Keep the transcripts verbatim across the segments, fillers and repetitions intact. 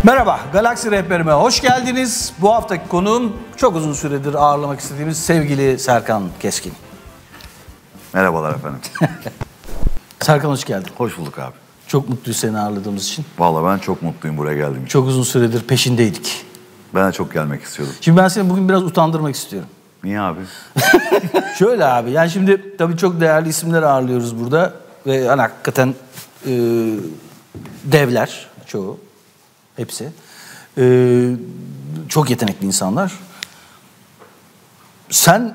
Merhaba, Galaksi Rehberime hoş geldiniz. Bu haftaki konuğum çok uzun süredir ağırlamak istediğimiz sevgili Serkan Keskin. Merhabalar efendim. Serkan hoş geldin. Hoş bulduk abi. Çok mutluyuz seni ağırladığımız için. Vallahi ben çok mutluyum buraya geldiğim için. Çok uzun süredir peşindeydik. Ben de çok gelmek istiyordum. Şimdi ben seni bugün biraz utandırmak istiyorum. Niye abi? Şöyle abi, yani şimdi tabii çok değerli isimler ağırlıyoruz burada. Ve hani hakikaten e, devler çoğu, hepsi. E, çok yetenekli insanlar. Sen,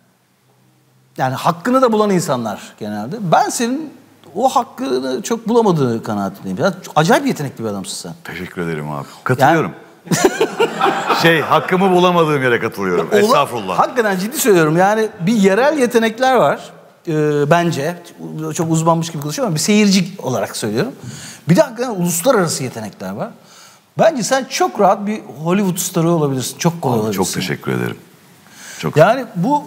yani hakkını da bulan insanlar genelde. Ben senin o hakkını çok bulamadığını kanaatindeyim. Ya, acayip yetenekli bir adamsın sen. Teşekkür ederim abi. Katılıyorum. Yani... şey, hakkımı bulamadığım yere katılıyorum. Ola... Estağfurullah. Hakikaten ciddi söylüyorum. Yani bir yerel yetenekler var. Ee, bence. Çok uzmanmış gibi konuşuyorum ama bir seyirci olarak söylüyorum. Bir de hakikaten uluslararası yetenekler var. Bence sen çok rahat bir Hollywood starı olabilirsin. Çok kolay abi, olabilirsin. Çok teşekkür ederim. Çok yani bu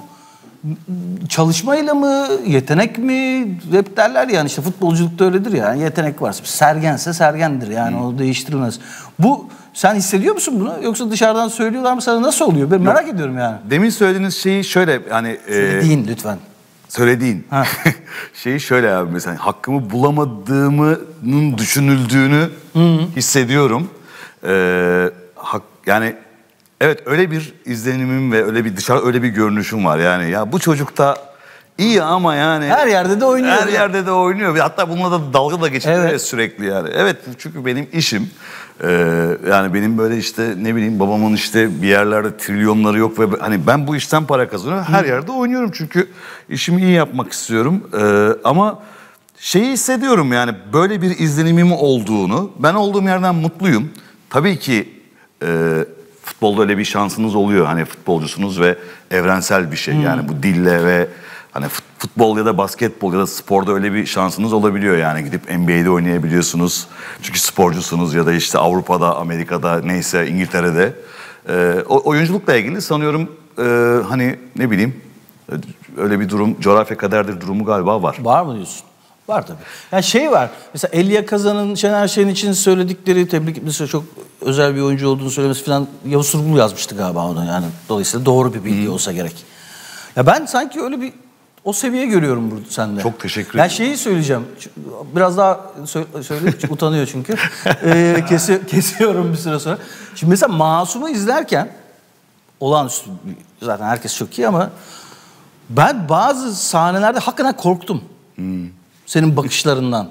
çalışmayla mı, yetenek mi? Hep derler yani işte futbolculukta öyledir ya. Yani yetenek varsa sergense sergendir yani hmm. o değiştirilmez. Bu sen hissediyor musun bunu yoksa dışarıdan söylüyorlar mı sana, nasıl oluyor? Ben merak Yok. ediyorum yani. Demin söylediğiniz şeyi şöyle hani söylediğin e, lütfen. Söylediğin. şeyi şöyle abi mesela hakkımı bulamadığımın düşünüldüğünü hmm. hissediyorum. Ee, hak, yani evet öyle bir izlenimim ve öyle bir dışarı öyle bir görünüşüm var yani. Ya bu çocuk da iyi ama yani her yerde de oynuyor. Her yerde de oynuyor. Hatta bununla da dalga da geçiyor evet. sürekli yani. Evet çünkü benim işim. Ee, yani benim böyle işte ne bileyim babamın işte bir yerlerde trilyonları yok ve hani ben bu işten para kazanıyorum. Her Hı. yerde oynuyorum çünkü işimi iyi yapmak istiyorum. Ee, ama şeyi hissediyorum yani böyle bir izlenimim olduğunu. Ben olduğum yerden mutluyum. Tabii ki e, futbolda öyle bir şansınız oluyor. Hani futbolcusunuz ve evrensel bir şey. Hmm. Yani bu dille ve hani futbol ya da basketbol ya da sporda öyle bir şansınız olabiliyor. Yani gidip N B A'de oynayabiliyorsunuz. Çünkü sporcusunuz ya da işte Avrupa'da, Amerika'da neyse İngiltere'de. Ee, oyunculukla ilgili sanıyorum e, hani ne bileyim öyle bir durum, coğrafya kaderdir durumu galiba var. Var mı diyorsun? Var tabii. Yani şey var. Mesela Elia Kazan'ın Şener Şen için söyledikleri, tebrik etmesi, çok özel bir oyuncu olduğunu söylemesi falan Yavuz Turgul yazmıştı galiba onu yani. Dolayısıyla doğru bir bilgi hmm. olsa gerek. Ya ben sanki öyle bir o seviye görüyorum burada sende. Çok teşekkür ederim. Yani şeyi söyleyeceğim. Biraz daha sö- söyle utanıyor çünkü. ee, kesi- kesiyorum bir süre sonra. Şimdi mesela Masum'u izlerken olağanüstü, zaten herkes çok iyi ama ben bazı sahnelerde hakikaten korktum. Hmm. Senin bakışlarından.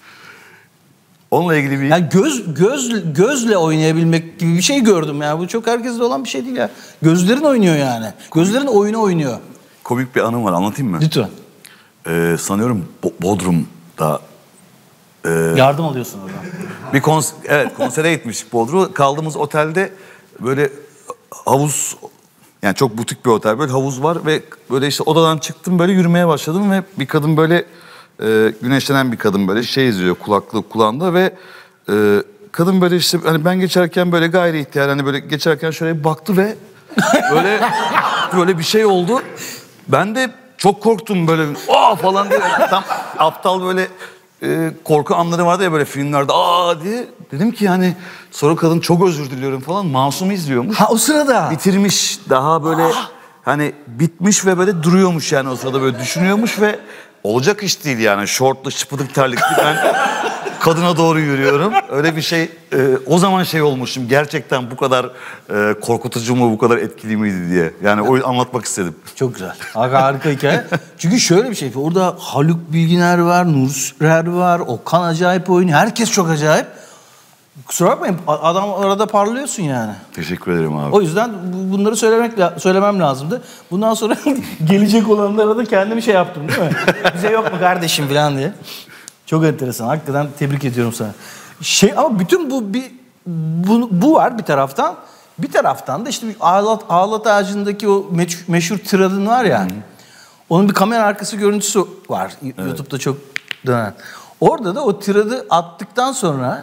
Onunla ilgili bir... Yani göz göz gözle oynayabilmek gibi bir şey gördüm yani. Bu çok herkeste olan bir şey değil ya. Gözlerin oynuyor yani. Gözlerin oyunu oynuyor. Komik bir anım var, anlatayım mı? Lütfen. Ee, sanıyorum Bo- Bodrum'da... E, Yardım alıyorsun oradan. Bir kons evet konsere gitmiş Bodrum. Kaldığımız otelde böyle havuz... Yani çok butik bir otel, böyle havuz var ve böyle işte odadan çıktım, böyle yürümeye başladım ve bir kadın böyle... E, güneşlenen bir kadın böyle şey izliyor kulaklık kulağında ve e, kadın böyle işte hani ben geçerken böyle gayri ihtiyar hani böyle geçerken şöyle baktı ve böyle böyle bir şey oldu. Ben de çok korktum böyle aa falan diye tam aptal böyle e, korku anları vardı ya böyle filmlerde aa diye. Dedim ki yani sonra kadın çok özür diliyorum falan, Masum'u izliyormuş. Ha o sırada. Bitirmiş daha böyle ah. hani bitmiş ve böyle duruyormuş yani o sırada böyle düşünüyormuş ve olacak iş değil yani. Şortlu, şıpıdık terlikli ben kadına doğru yürüyorum. Öyle bir şey. E, o zaman şey olmuşum. Gerçekten bu kadar e, korkutucu mu, bu kadar etkili miydi diye. Yani o anlatmak istedim. Çok güzel. Harika hikaye. Çünkü şöyle bir şey. Orada Haluk Bilginer var, Nur Sürer var. Okan acayip oynuyor. Herkes çok acayip. Kusura bakmayın. Adam arada parlıyorsun yani. Teşekkür ederim abi. O yüzden bunları söylemek söylemem lazımdı. Bundan sonra gelecek olanlara da kendimi şey yaptım değil mi? Bize yok mu kardeşim falan diye. Çok enteresan. Hakikaten tebrik ediyorum sana. Şey ama bütün bu bir bu, bu var bir taraftan. Bir taraftan da işte bir ağlat, ağlat ağacındaki o meşhur, meşhur tiradın var ya. Hmm. Onun bir kamera arkası görüntüsü var. Evet. YouTube'da çok dönen. Orada da o tiradı attıktan sonra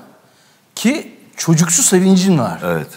ki çocuksu sevincin var. Evet.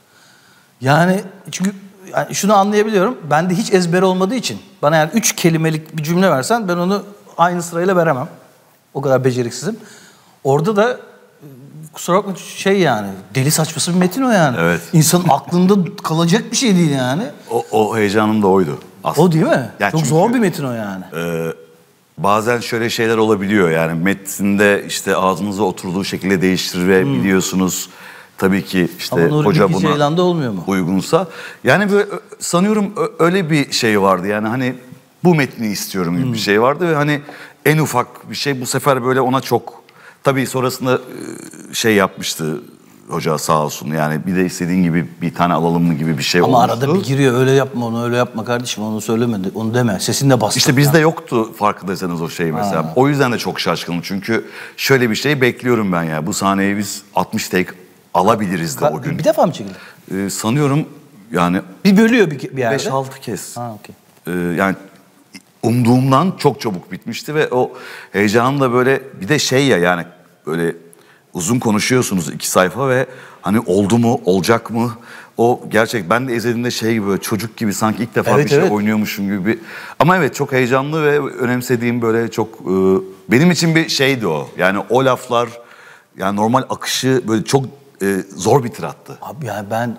Yani çünkü yani şunu anlayabiliyorum. Bende hiç ezber olmadığı için bana yani üç kelimelik bir cümle versen ben onu aynı sırayla veremem. O kadar beceriksizim. Orada da kusura bakma şey yani deli saçması bir metin o yani. Evet. İnsanın aklında kalacak bir şey değil yani. O, o heyecanım da oydu aslında. O değil mi? Ya Çok çünkü, zor bir metin o yani. E, bazen şöyle şeyler olabiliyor yani metinde işte ağzınıza oturduğu şekilde değiştirebiliyorsunuz. Hmm. Tabii ki işte Ama Nuri hoca Bilge buna Ceylan'da olmuyor mu? uygunsa. Yani böyle sanıyorum öyle bir şey vardı yani hani bu metni istiyorum gibi hmm. bir şey vardı ve hani en ufak bir şey bu sefer böyle ona çok tabii sonrasında şey yapmıştı hoca sağ olsun yani bir de istediğin gibi bir tane alalım mı gibi bir şey Ama olmuştu. arada bir giriyor öyle yapma onu öyle yapma kardeşim onu söylemedi onu deme sesini de bastır. İşte bizde yoktu farkındaysanız o şey mesela. Ha. O yüzden de çok şaşkınım çünkü şöyle bir şey bekliyorum ben ya bu sahneyi biz altmış take alabiliriz de o gün. Bir defa mı çekildi? Ee, sanıyorum yani bir bölüyor bir, bir yerde. beş altı kez. Ha, okay. ee, yani umduğumdan çok çabuk bitmişti ve o heyecanım da böyle bir de şey ya yani böyle uzun konuşuyorsunuz iki sayfa ve hani oldu mu olacak mı o gerçek ben de izlediğimde şey gibi böyle çocuk gibi sanki ilk defa evet, bir şey evet. oynuyormuşum gibi bir ama evet çok heyecanlı ve önemsediğim böyle çok e, benim için bir şeydi o yani o laflar yani normal akışı böyle çok e, zor bir tirattı. Abi yani ben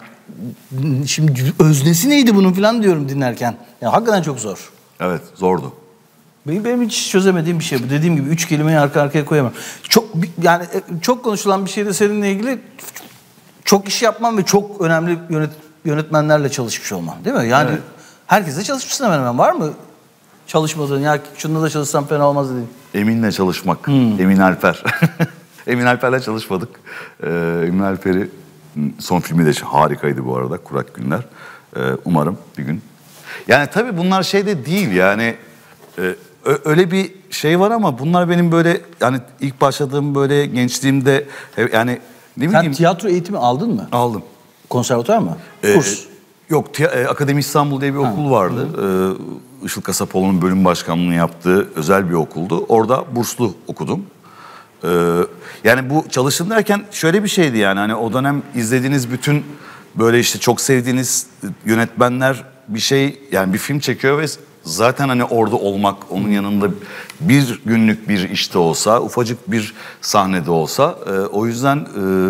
şimdi öznesi neydi bunun falan diyorum dinlerken. Yani hakikaten çok zor. Evet zordu. Benim, benim hiç çözemediğim bir şey bu. Dediğim gibi üç kelimeyi arka arkaya koyamam. Çok yani çok konuşulan bir şey de seninle ilgili çok iş yapmam ve çok önemli yönet, yönetmenlerle çalışmış olmam. Değil mi? Yani evet. Herkesle çalışmışsın hemen hemen. Var mı çalışmadığın ya şununla da çalışsam fena olmaz dediğin? Emin'le çalışmak. Hmm. Emin Alper. Emin Alper'le çalışmadık. Ee, Emin Alper'i son filmi de harikaydı bu arada. Kurak Günler. Ee, umarım bir gün. Yani tabii bunlar şey de değil yani e, öyle bir şey var ama bunlar benim böyle yani ilk başladığım böyle gençliğimde yani ne bileyim. Sen tiyatro eğitimi aldın mı? Aldım. Konservatuvar mı? Ee, Kurs. Yok tiy- Akademi İstanbul diye bir ha. okul vardı. Ee, Işıl Kasapoğlu'nun bölüm başkanlığını yaptığı özel bir okuldu. Orada burslu okudum. Ee, yani bu çalıştım derken şöyle bir şeydi yani hani o dönem izlediğiniz bütün böyle işte çok sevdiğiniz yönetmenler bir şey yani bir film çekiyor ve zaten hani orada olmak onun yanında bir günlük bir işte olsa ufacık bir sahnede olsa e, o yüzden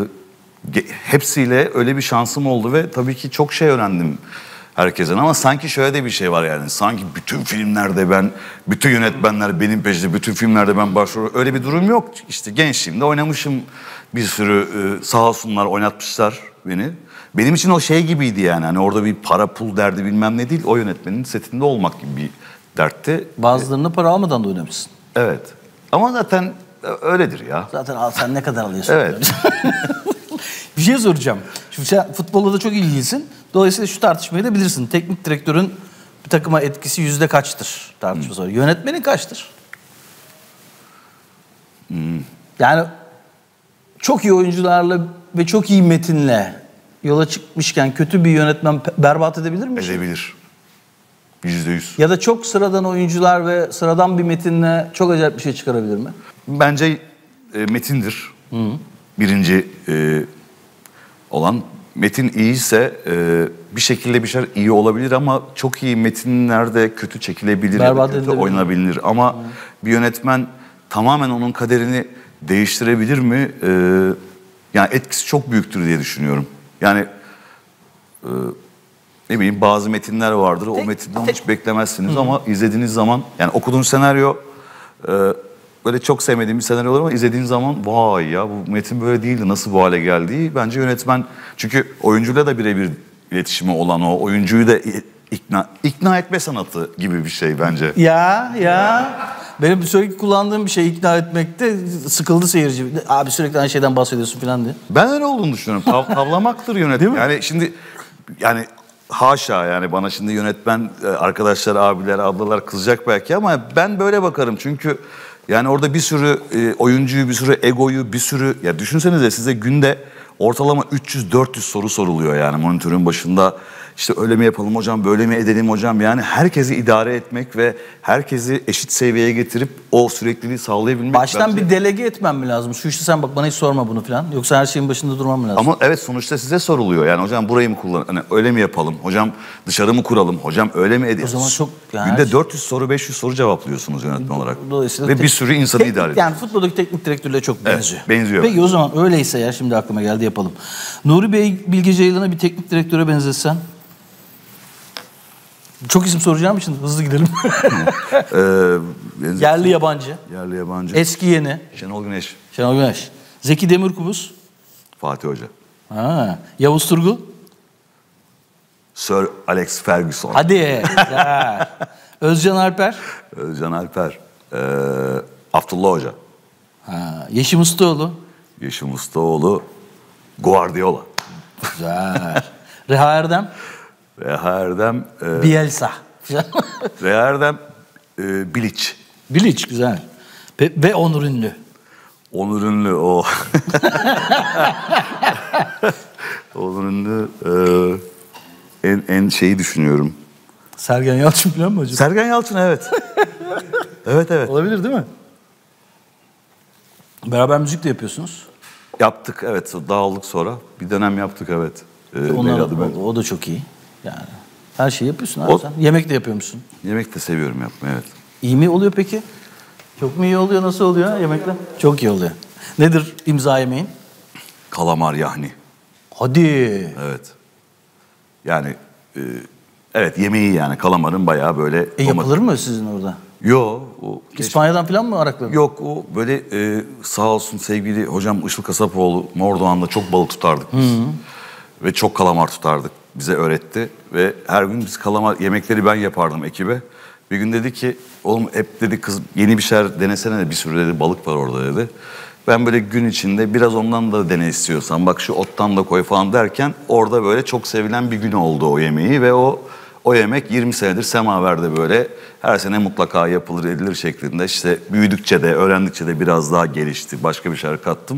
e, hepsiyle öyle bir şansım oldu ve tabii ki çok şey öğrendim herkesten ama sanki şöyle de bir şey var yani sanki bütün filmlerde ben bütün yönetmenler benim peşinde bütün filmlerde ben başrol öyle bir durum yok işte gençliğimde oynamışım bir sürü e, sağ olsunlar oynatmışlar beni benim için o şey gibiydi yani hani orada bir para pul derdi bilmem ne değil o yönetmenin setinde olmak gibi bir dertti. Bazılarını para almadan da oynamışsın. Evet ama zaten öyledir ya. Zaten al sen ne kadar alıyorsun? Evet. Bir şey soracağım. Şimdi sen futbolla da çok ilgilisin. Dolayısıyla şu tartışmayı da bilirsin. Teknik direktörün bir takıma etkisi yüzde kaçtır tartışması var. Hmm. Yönetmenin kaçtır? Hmm. Yani çok iyi oyuncularla ve çok iyi metinle yola çıkmışken kötü bir yönetmen berbat edebilir mi? Edebilir. Yüzde yüz. Ya da çok sıradan oyuncular ve sıradan bir metinle çok acayip bir şey çıkarabilir mi? Bence e, metindir. Hı. Birinci e, olan. Metin iyiyse e, bir şekilde bir şey iyi olabilir ama çok iyi metinlerde kötü çekilebilir berbat ya da kötü oynanabilir. Ama Hı. bir yönetmen tamamen onun kaderini değiştirebilir mi? E, yani etkisi çok büyüktür diye düşünüyorum. Yani e, ne bileyim bazı metinler vardır. Tek, o metinden tek. hiç beklemezsiniz Hı. ama izlediğiniz zaman yani okuduğunuz senaryo e, böyle çok sevmediğim bir senaryo olur ama izlediğiniz zaman vay ya bu metin böyle değildi nasıl bu hale geldi? Bence yönetmen çünkü oyuncuyla da birebir iletişimi olan o oyuncuyu da ikna ikna etme sanatı gibi bir şey bence. Ya ya benim sürekli kullandığım bir şey ikna etmekte sıkıldı seyirci. Abi sürekli aynı şeyden bahsediyorsun falan diye. Ben öyle olduğunu düşünüyorum. Tav, tavlamaktır yönetmen. Yani şimdi yani haşa yani bana şimdi yönetmen arkadaşlar, abiler, ablalar kızacak belki ama ben böyle bakarım. Çünkü yani orada bir sürü e, oyuncuyu, bir sürü egoyu, bir sürü ya düşünsenize size günde ortalama üç yüz dört yüz soru soruluyor yani monitörün başında. işte öyle mi yapalım hocam, böyle mi edelim hocam? Yani herkesi idare etmek ve herkesi eşit seviyeye getirip o sürekliliği sağlayabilmek. Baştan bence... bir delege etmem mi lazım? Şu işte sen bak bana hiç sorma bunu falan. Yoksa her şeyin başında durmam mı lazım? Ama evet, sonuçta size soruluyor. Yani hocam burayı mı kullan, hani öyle mi yapalım? Hocam dışarı mı kuralım? Hocam öyle mi edelim? O zaman çok yani günde dört yüz soru, beş yüz soru cevaplıyorsunuz yönetmen olarak. Dolayısıyla ve tek- bir sürü insanı teknik- idare ediyor. Yani futboldaki teknik direktörle çok benziyor. Evet, benziyor. Peki o zaman öyleyse ya, şimdi aklıma geldi, yapalım. Nuri Bey Bilge Ceylan'a bir teknik direktöre benzetsen. Çok isim soracağım için hızlı gidelim. Ee, Yerli yabancı. Yerli yabancı. Eski yeni. Şenol Güneş. Şenol Güneş. Zeki Demirkubuz. Fatih Hoca. Ha. Yavuz Turgul. Sir Alex Ferguson. Hadi. Güzel. Özcan Alper. Özcan Alper. Ee, Abdullah Hoca. Ha. Yeşim Ustaoğlu. Yeşim Ustaoğlu. Guardiola. Güzel. Reha Erdem. Reha Erdem. E, Bielsa. Reha Erdem. E, Bilic. Bilic güzel. Ve, ve Onur Ünlü. Onur Ünlü o. Onur Ünlü e, en, en şeyi düşünüyorum. Sergen Yalçın falan mı hocam? Sergen Yalçın, evet. evet evet. Olabilir değil mi? Beraber müzik de yapıyorsunuz. Yaptık, evet, dağıldık sonra. Bir dönem yaptık, evet. Ee, Onlar, Meladı ben. o, o da çok iyi. Yani her şeyi yapıyorsun abi O- sen. Yemek de yapıyor musun? Yemek de seviyorum yapmayı, evet. İyi mi oluyor peki? Çok mu iyi oluyor? Nasıl oluyor yemekler? Çok iyi oluyor. Nedir imza yemeğin? Kalamar yahni. Hadi. Evet. Yani e, evet, yemeği yani kalamarın bayağı böyle. E yapılır mı sizin orada? Yo. O, İspanya'dan falan mı arakladın? Yok, o böyle e, sağ olsun sevgili hocam Işıl Kasapoğlu Mordoğan'da çok balık tutardık biz. Hı hı. Ve çok kalamar tutardık. Bize öğretti. Ve her gün biz kalamar yemekleri ben yapardım ekibe. Bir gün dedi ki oğlum hep dedi kız yeni bir şeyler denesene de, bir sürü dedi balık var orada dedi. Ben böyle gün içinde biraz ondan da dene istiyorsan, bak şu ottan da koy falan derken orada böyle çok sevilen bir gün oldu o yemeği ve o o yemek yirmi senedir semaverde böyle her sene mutlaka yapılır edilir şeklinde. İşte büyüdükçe de öğrendikçe de biraz daha gelişti. Başka bir şeyler kattım.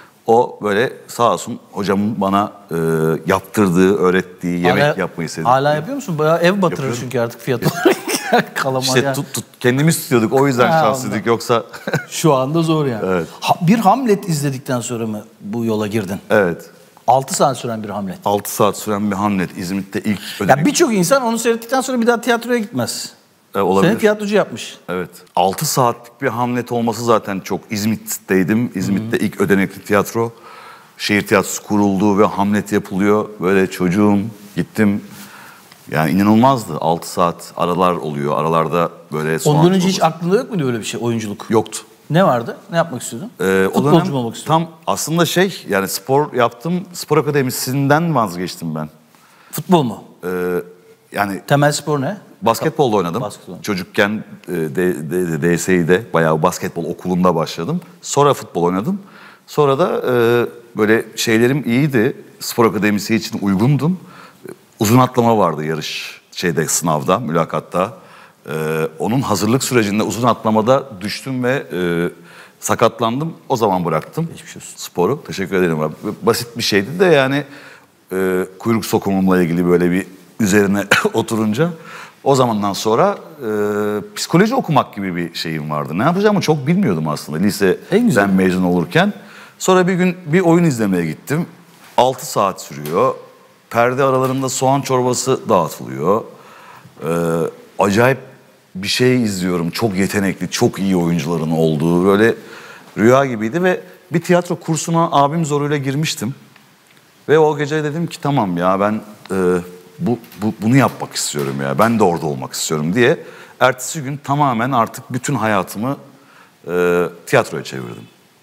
O böyle sağ olsun hocamın bana e, yaptırdığı, öğrettiği yemek Hala- yapmayı sevdim. Hala yapıyor musun? Bayağı ev batırır Yapıyorum. çünkü artık fiyat olarak. Kalamar İşte yani. tut, tut, kendimiz tutuyorduk, o yüzden Ha, şanslıydık, yoksa Şu anda zor yani. Evet. Ha- bir Hamlet izledikten sonra mı bu yola girdin? evet. altı saat süren bir Hamlet. altı saat süren bir Hamlet İzmit'te ilk Ya ödenek birçok insan onu seyrettikten sonra bir daha tiyatroya gitmez. e, olabilir. Seni tiyatrocu yapmış. Evet. altı saatlik bir Hamlet olması zaten çok. İzmit'teydim. İzmit'te ilk ödenekli tiyatro. Şehir tiyatrosu kuruldu ve Hamlet yapılıyor. Böyle çocuğum, gittim. Yani inanılmazdı. altı saat aralar oluyor. Aralarda böyle soğan Ondan önce hiç çorbası. aklında yok muydu öyle bir şey, oyunculuk? Yoktu. Ne vardı? Ne yapmak istiyordun? Ee, o Futbolcu dönem mu olmak istiyordun? tam aslında şey, yani spor yaptım. Spor akademisinden vazgeçtim ben. Futbol mu? Ee, yani Temel spor ne? basketbolda oynadım. Basketbol. Çocukken e, D- D- D S İ'de bayağı basketbol okulunda başladım. Sonra futbol oynadım. Sonra da e, böyle şeylerim iyiydi. Spor akademisi için uygundum. Uzun atlama vardı yarış şeyde, sınavda, mülakatta. Ee, onun hazırlık sürecinde uzun atlamada düştüm ve e, sakatlandım. O zaman bıraktım Geçmiş olsun. sporu. Teşekkür ederim abi. Basit bir şeydi de yani e, kuyruk sokumumla ilgili böyle bir üzerine oturunca o zamandan sonra e, psikoloji okumak gibi bir şeyim vardı. Ne yapacağımı çok bilmiyordum aslında En güzel. liseden mezun olurken. Sonra bir gün bir oyun izlemeye gittim. altı saat sürüyor. Perde aralarında soğan çorbası dağıtılıyor. Ee, acayip bir şey izliyorum. Çok yetenekli, çok iyi oyuncuların olduğu, böyle rüya gibiydi ve bir tiyatro kursuna abim zoruyla girmiştim. Ve o gece dedim ki tamam ya ben e, bu, bu bunu yapmak istiyorum ya. Ben de orada olmak istiyorum diye. Ertesi gün tamamen artık bütün hayatımı e, tiyatroya çevirdim.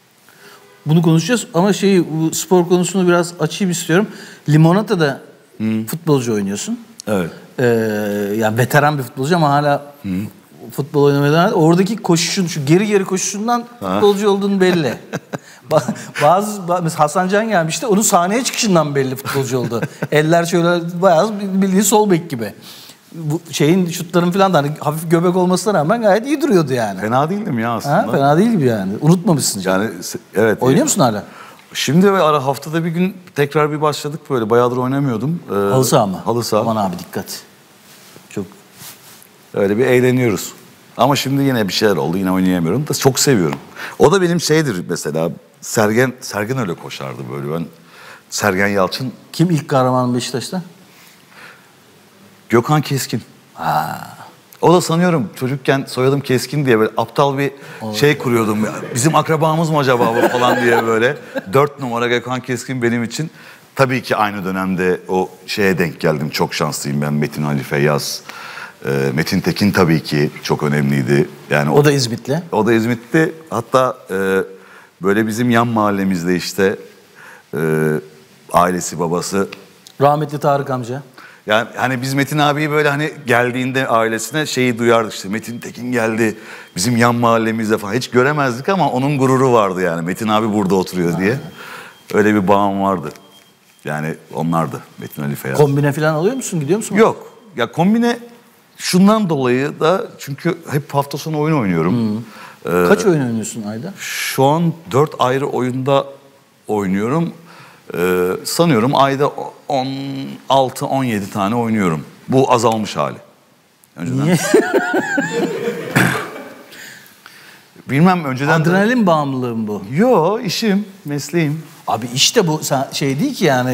Bunu konuşacağız ama şeyi, bu spor konusunu biraz açayım istiyorum. Limonata'da futbolcu oynuyorsun. Evet. Ee, yani veteran bir futbolcu ama hala futbol oynamaya devam ediyor. Oradaki koşuşun, şu geri geri koşuşundan futbolcu olduğun belli. Ba- Bazı mesela Hasan Can gelmişti. Onun sahneye çıkışından belli futbolcu oldu. Eller şöyle bayağı bildiğin sol bek gibi. Bu şeyin, şutların falan da hani hafif göbek olmasına rağmen gayet iyi duruyordu yani. Fena değildim ya aslında. Ha, fena değil gibi yani. Unutmamışsın canım. Yani se- evet. Oynuyor musun hala? Şimdi ve ara haftada bir gün tekrar bir başladık böyle. Bayağıdır oynamıyordum. Ee, Halı saha mı? Halı saha. Aman abi dikkat. Çok. Öyle bir eğleniyoruz. Ama şimdi yine bir şeyler oldu. Yine oynayamıyorum da çok seviyorum. O da benim şeydir mesela. Sergen Sergen öyle koşardı böyle. Ben Sergen Yalçın. Kim ilk kahraman Beşiktaş'ta? Gökhan Keskin. Ha. O da sanıyorum çocukken soyadım Keskin diye böyle aptal bir Olur. şey kuruyordum. Bizim akrabamız mı acaba bu falan diye böyle. Dört numara Gökhan Keskin benim için. Tabii ki aynı dönemde o şeye denk geldim. Çok şanslıyım ben. Metin Ali Feyyaz. E, Metin Tekin tabii ki çok önemliydi. Yani o, o da İzmitli. O da İzmitli. Hatta e, böyle bizim yan mahallemizde işte e, ailesi babası. Rahmetli Tarık amca. Yani hani biz Metin abiyi böyle hani geldiğinde ailesine şeyi duyardık işte. Metin Tekin geldi bizim yan mahallemizde falan. Hiç göremezdik ama onun gururu vardı yani. Metin abi burada oturuyor diye. Öyle bir bağım vardı. Yani onlardı Metin Ali Feyyaz. Kombine falan alıyor musun? Gidiyor musun? Yok. Ya kombine şundan dolayı da çünkü hep hafta sonu oyun oynuyorum. Hmm. Ee, Kaç oyun oynuyorsun ayda? Şu an dört ayrı oyunda oynuyorum. Ee, sanıyorum ayda on altı on yedi tane oynuyorum. Bu azalmış hali. Önceden. Niye? Bilmem önceden... Adrenalin de... bağımlılığı mı bu? Yo, işim, mesleğim. Abi işte bu şey değil ki yani...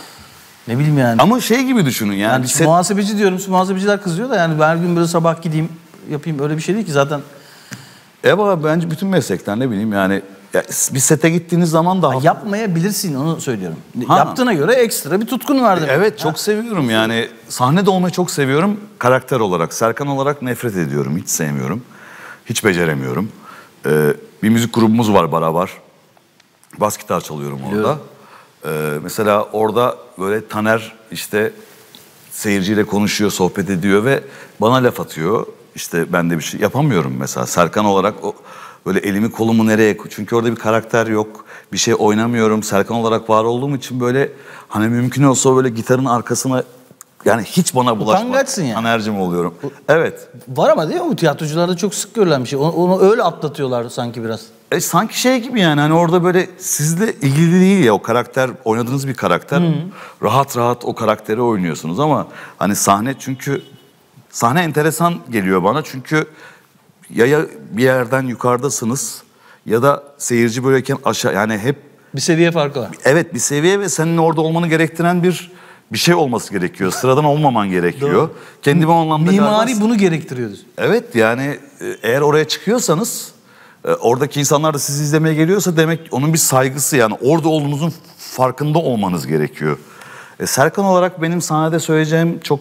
Ne bileyim yani. Ama şey gibi düşünün yani. yani set... Muhasebeci diyorum, muhasebeciler kızıyor da yani her gün böyle sabah gideyim yapayım öyle bir şey değil ki zaten. Evet abi bence bütün meslekler ne bileyim yani ya, bir sete gittiğiniz zaman da... Ha, yapmayabilirsin onu söylüyorum. Ha. Yaptığına göre ekstra bir tutkun var demek. Evet çok ha. seviyorum yani sahnede olmayı çok seviyorum karakter olarak. Serkan olarak nefret ediyorum, hiç sevmiyorum. Hiç beceremiyorum. Ee, bir müzik grubumuz var beraber. Bas gitar çalıyorum orada. Biliyorum. Ee, mesela orada böyle Taner işte seyirciyle konuşuyor, sohbet ediyor ve bana laf atıyor. İşte ben de bir şey yapamıyorum mesela. Serkan olarak o böyle elimi kolumu nereye... Çünkü orada bir karakter yok. Bir şey oynamıyorum. Serkan olarak var olduğum için böyle hani mümkün olsa böyle gitarın arkasına yani hiç bana bulaşmak. Utangaçsın yani. Taner'cim oluyorum. Evet. Var ama değil mi? Bu tiyatrocularda çok sık görülen bir şey. Onu, onu öyle atlatıyorlar sanki biraz. E, sanki şey gibi yani hani orada böyle sizle ilgili değil ya o karakter, oynadığınız bir karakter. Hı-hı. Rahat rahat o karakteri oynuyorsunuz ama hani sahne çünkü sahne enteresan geliyor bana çünkü ya, ya bir yerden yukarıdasınız ya da seyirci böyleyken aşağı yani hep bir seviye farkı var. Evet bir seviye ve senin orada olmanı gerektiren bir bir şey olması gerekiyor. Sıradan olmaman gerekiyor. Doğru. Kendime o anlamda mimari galiba... bunu gerektiriyor. Evet yani eğer oraya çıkıyorsanız oradaki insanlar da sizi izlemeye geliyorsa demek onun bir saygısı yani orada olduğunuzun farkında olmanız gerekiyor. E, Serkan olarak benim sahnede söyleyeceğim çok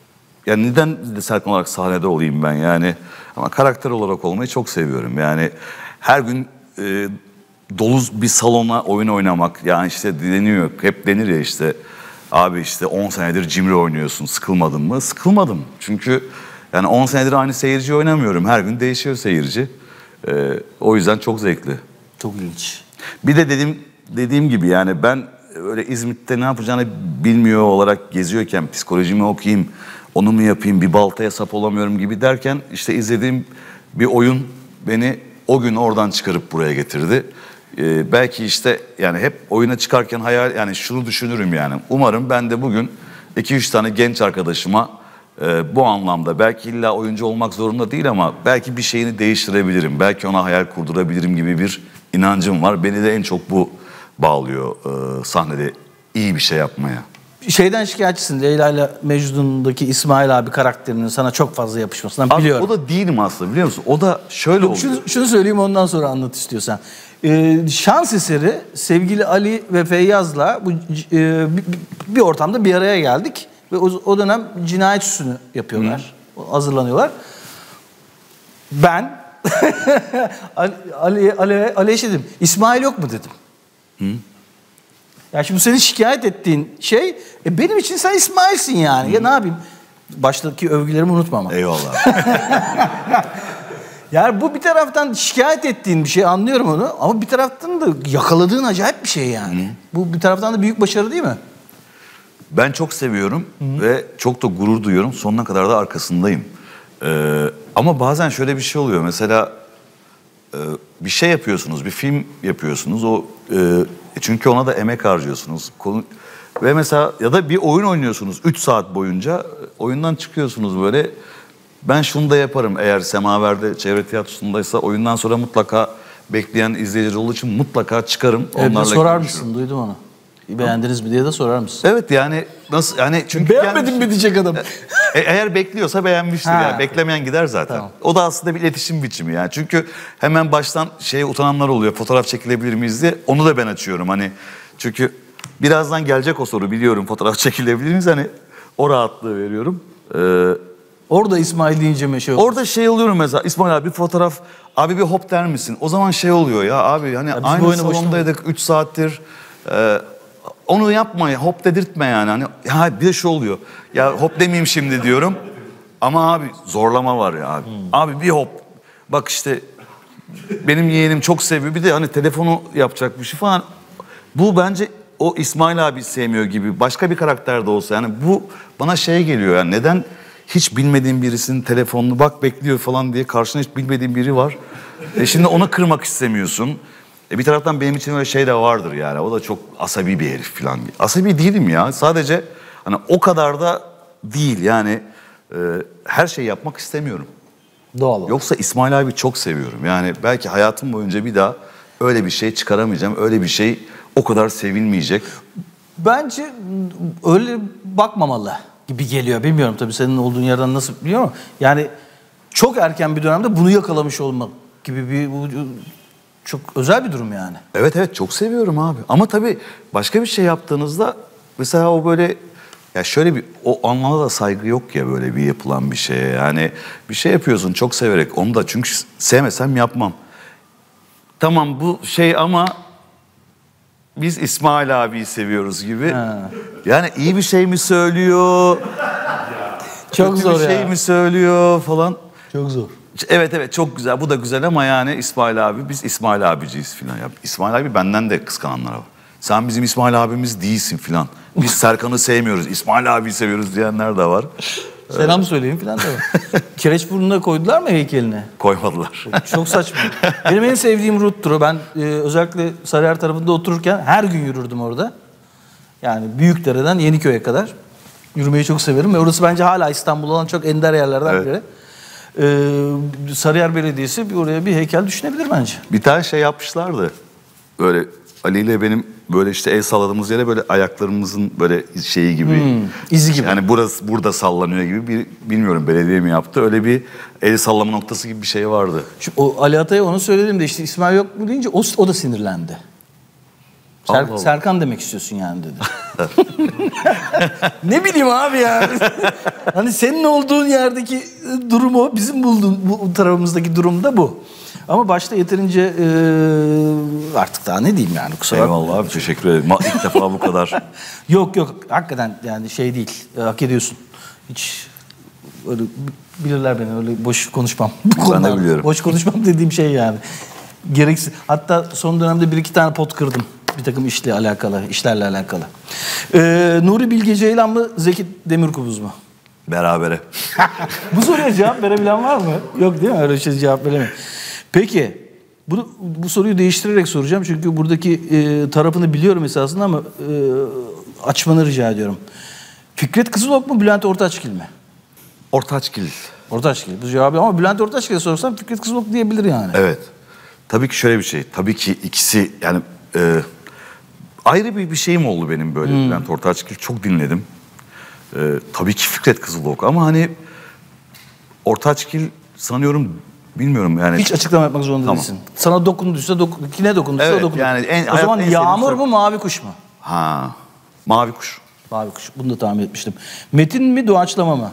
yani neden de Serkan olarak sahnede olayım ben yani ama karakter olarak olmayı çok seviyorum yani her gün e, dolu bir salona oyun oynamak yani işte deniyor hep denir ya işte abi işte on senedir cimri oynuyorsun sıkılmadın mı? Sıkılmadım çünkü yani on senedir aynı seyirci oynamıyorum her gün değişiyor seyirci. Ee, o yüzden çok zevkli. Çok ilginç. Bir de dediğim dediğim gibi yani ben öyle İzmit'te ne yapacağını bilmiyor olarak geziyorken psikolojimi okuyayım, onu mu yapayım, bir baltaya sap olamıyorum gibi derken işte izlediğim bir oyun beni o gün oradan çıkarıp buraya getirdi. Ee, belki işte yani hep oyuna çıkarken hayal yani şunu düşünürüm yani umarım ben de bugün iki üç tane genç arkadaşıma Ee, bu anlamda belki illa oyuncu olmak zorunda değil ama belki bir şeyini değiştirebilirim. Belki ona hayal kurdurabilirim gibi bir inancım var. Beni de en çok bu bağlıyor e, sahnede iyi bir şey yapmaya. Şeyden şikayetçisin. Leyla ile Mecnun'daki İsmail abi karakterinin sana çok fazla yapışmasından abi, biliyorum. O da değilim aslında biliyor musun? O da şöyle oluyor. Şunu, şunu söyleyeyim ondan sonra anlat istiyorsan. Ee, şans eseri sevgili Ali ve Feyyaz'la bu, e, bir, bir ortamda bir araya geldik. Ve o, o dönem cinayet süsünü yapıyorlar. Hı. Hazırlanıyorlar. Ben Ali, Ali, Ali, Ali dedim. İsmail yok mu dedim. Hı. Ya şimdi senin şikayet ettiğin şey e benim için sen İsmail'sin yani. Hı. Ya ne yapayım? Baştaki övgülerimi unutma ama. Eyvallah. Yani bu bir taraftan şikayet ettiğin bir şey anlıyorum onu ama bir taraftan da yakaladığın acayip bir şey yani. Hı. Bu bir taraftan da büyük başarı değil mi? Ben çok seviyorum Hı. ve çok da gurur duyuyorum. Sonuna kadar da arkasındayım. Ee, ama bazen şöyle bir şey oluyor. Mesela e, bir şey yapıyorsunuz, bir film yapıyorsunuz. O Ee, çünkü ona da emek harcıyorsunuz. Konu, ve mesela ya da bir oyun oynuyorsunuz üç saat boyunca. Oyundan çıkıyorsunuz böyle. Ben şunu da yaparım eğer Semaver'de çevre tiyatrosundaysa oyundan sonra mutlaka bekleyen izleyiciler olduğu için mutlaka çıkarım. Evde onlarla sorar konuşurum. mısın? Duydum onu. Beğendiniz mi diye de sorar mısın? Evet yani nasıl yani çünkü Beğenmedin mi diyecek adam. E, eğer bekliyorsa beğenmiştir Ha. yani. Beklemeyen gider zaten. Tamam. O da aslında bir iletişim biçimi yani. Çünkü hemen baştan şeye utananlar oluyor. Fotoğraf çekilebilir miyiz diye. Onu da ben açıyorum hani. Çünkü birazdan gelecek o soru biliyorum. Fotoğraf çekilebilir miyiz? Hani o rahatlığı veriyorum. Ee, Orada İsmail deyince mi şey oldu? orada şey oluyorum mesela. İsmail abi bir fotoğraf. Abi bir hop der misin? O zaman şey oluyor ya abi hani biz bu aynı oyunu boşuna salondaydık üç saattir. Ee, onu yapma ya, hop dedirtme yani. Hani ya bir de şu oluyor. Ya hop demeyeyim şimdi diyorum. Ama abi zorlama var ya abi. Hmm. Abi bir hop. Bak işte benim yeğenim çok seviyor. Bir de hani telefonu yapacak bir şey falan. Bu bence o İsmail abi sevmiyor gibi. Başka bir karakter de olsa yani bu bana şey geliyor yani neden hiç bilmediğin birisinin telefonunu bak bekliyor falan diye karşına hiç bilmediğin biri var. E şimdi onu kırmak istemiyorsun. E bir taraftan benim için öyle şey de vardır yani. O da çok asabi bir herif falan. Asabi değilim ya. Sadece hani o kadar da değil yani. E, her şeyi yapmak istemiyorum. Doğal olarak. Yoksa İsmail abi çok seviyorum. Yani belki hayatım boyunca bir daha öyle bir şey çıkaramayacağım. Öyle bir şey o kadar sevilmeyecek. Bence öyle bakmamalı gibi geliyor. Bilmiyorum tabii senin olduğun yerden nasıl biliyor musun? Yani çok erken bir dönemde bunu yakalamış olmak gibi bir bu, çok özel bir durum yani. Evet evet çok seviyorum abi. Ama tabii başka bir şey yaptığınızda mesela o böyle ya şöyle bir o anlamda da saygı yok ya böyle bir yapılan bir şeye. Yani bir şey yapıyorsun çok severek onu da çünkü sevmesem yapmam. Tamam bu şey ama biz İsmail abiyi seviyoruz gibi. Ha. Yani iyi bir şey mi söylüyor? Çok kötü zor bir şey ya. mi söylüyor falan. Çok zor. Evet evet çok güzel bu da güzel ama yani İsmail abi biz İsmail abiciyiz filan. Ya İsmail abi benden de kıskananlar var. Sen bizim İsmail abimiz değilsin filan. Biz Serkan'ı sevmiyoruz İsmail abiyi seviyoruz diyenler de var. Selam söyleyin filan da var. Kireçburnu'na koydular mı heykeline? Koymadılar. Çok saçma. Benim en sevdiğim ruttur o. Ben e, özellikle Sarıyer tarafında otururken her gün yürürdüm orada. Yani Büyükdere'den Yeniköy'e kadar. Yürümeyi çok severim ve orası bence hala İstanbul'da olan çok ender yerlerden Evet. biri. Ee, Sarıyer Belediyesi bir oraya bir heykel düşünebilir bence. Bir tane şey yapmışlardı. Böyle Ali ile benim böyle işte el salladığımız yere böyle ayaklarımızın böyle şeyi gibi. Hmm, izi gibi. Yani burası burada sallanıyor gibi bir bilmiyorum belediye mi yaptı. Öyle bir el sallama noktası gibi bir şey vardı. Şu, o Ali Atay'a onu söyledim de işte İsmail yok mu deyince o, o da sinirlendi. Ser, Allah Allah. Serkan demek istiyorsun yani dedi. Ne bileyim abi ya. Hani senin olduğun yerdeki durum o, bizim bulduğun bu tarafımızdaki durum da bu. Ama başta yeterince e, artık daha ne diyeyim yani kusura bakma. Eyvallah abi teşekkür ederim. Ma- İlk defa bu kadar. Yok yok hakikaten yani şey değil. E, hak ediyorsun. Hiç öyle bilirler beni öyle boş konuşmam. Bu Ben de konularda. biliyorum. Boş konuşmam dediğim şey yani. Gereksiz. Hatta son dönemde bir iki tane pot kırdım. Bir takım işle alakalı, işlerle alakalı. Ee, Nuri Bilge Ceylan mı, Zeki Demirkubuz mu? Berabere. Bu soruya cevap verebilen var mı? Yok değil mi? Öyle şey cevap veremiyor. Peki, bunu, bu soruyu değiştirerek soracağım. Çünkü buradaki e, tarafını biliyorum esasında ama e, açmanı rica ediyorum. Fikret Kızılok mu, Bülent Ortaçgil mi? Ortaçgil. Ortaçgil. Bu cevabı ama Bülent Ortaçgil'e sorsam Fikret Kızılok diyebilir yani. Evet. Tabii ki şöyle bir şey. Tabii ki ikisi yani e, ayrı bir bir şeyim oldu benim böyle. Hmm. Bülent Ortaçgil çok dinledim. E, tabii ki Fikret Kızılok ama hani Ortaçgil sanıyorum bilmiyorum yani. Hiç açıklama yapmak zorunda Tamam. değilsin. Sana dokunduysa, dokun, kine dokunduysa Evet, dokun. yani en- o zaman hayatta en Yağmur sevdiğim mu, Mavi Kuş mu? Ha. Mavi kuş. Mavi Kuş. Bunu da tahmin etmiştim. Metin mi, doğaçlama mı?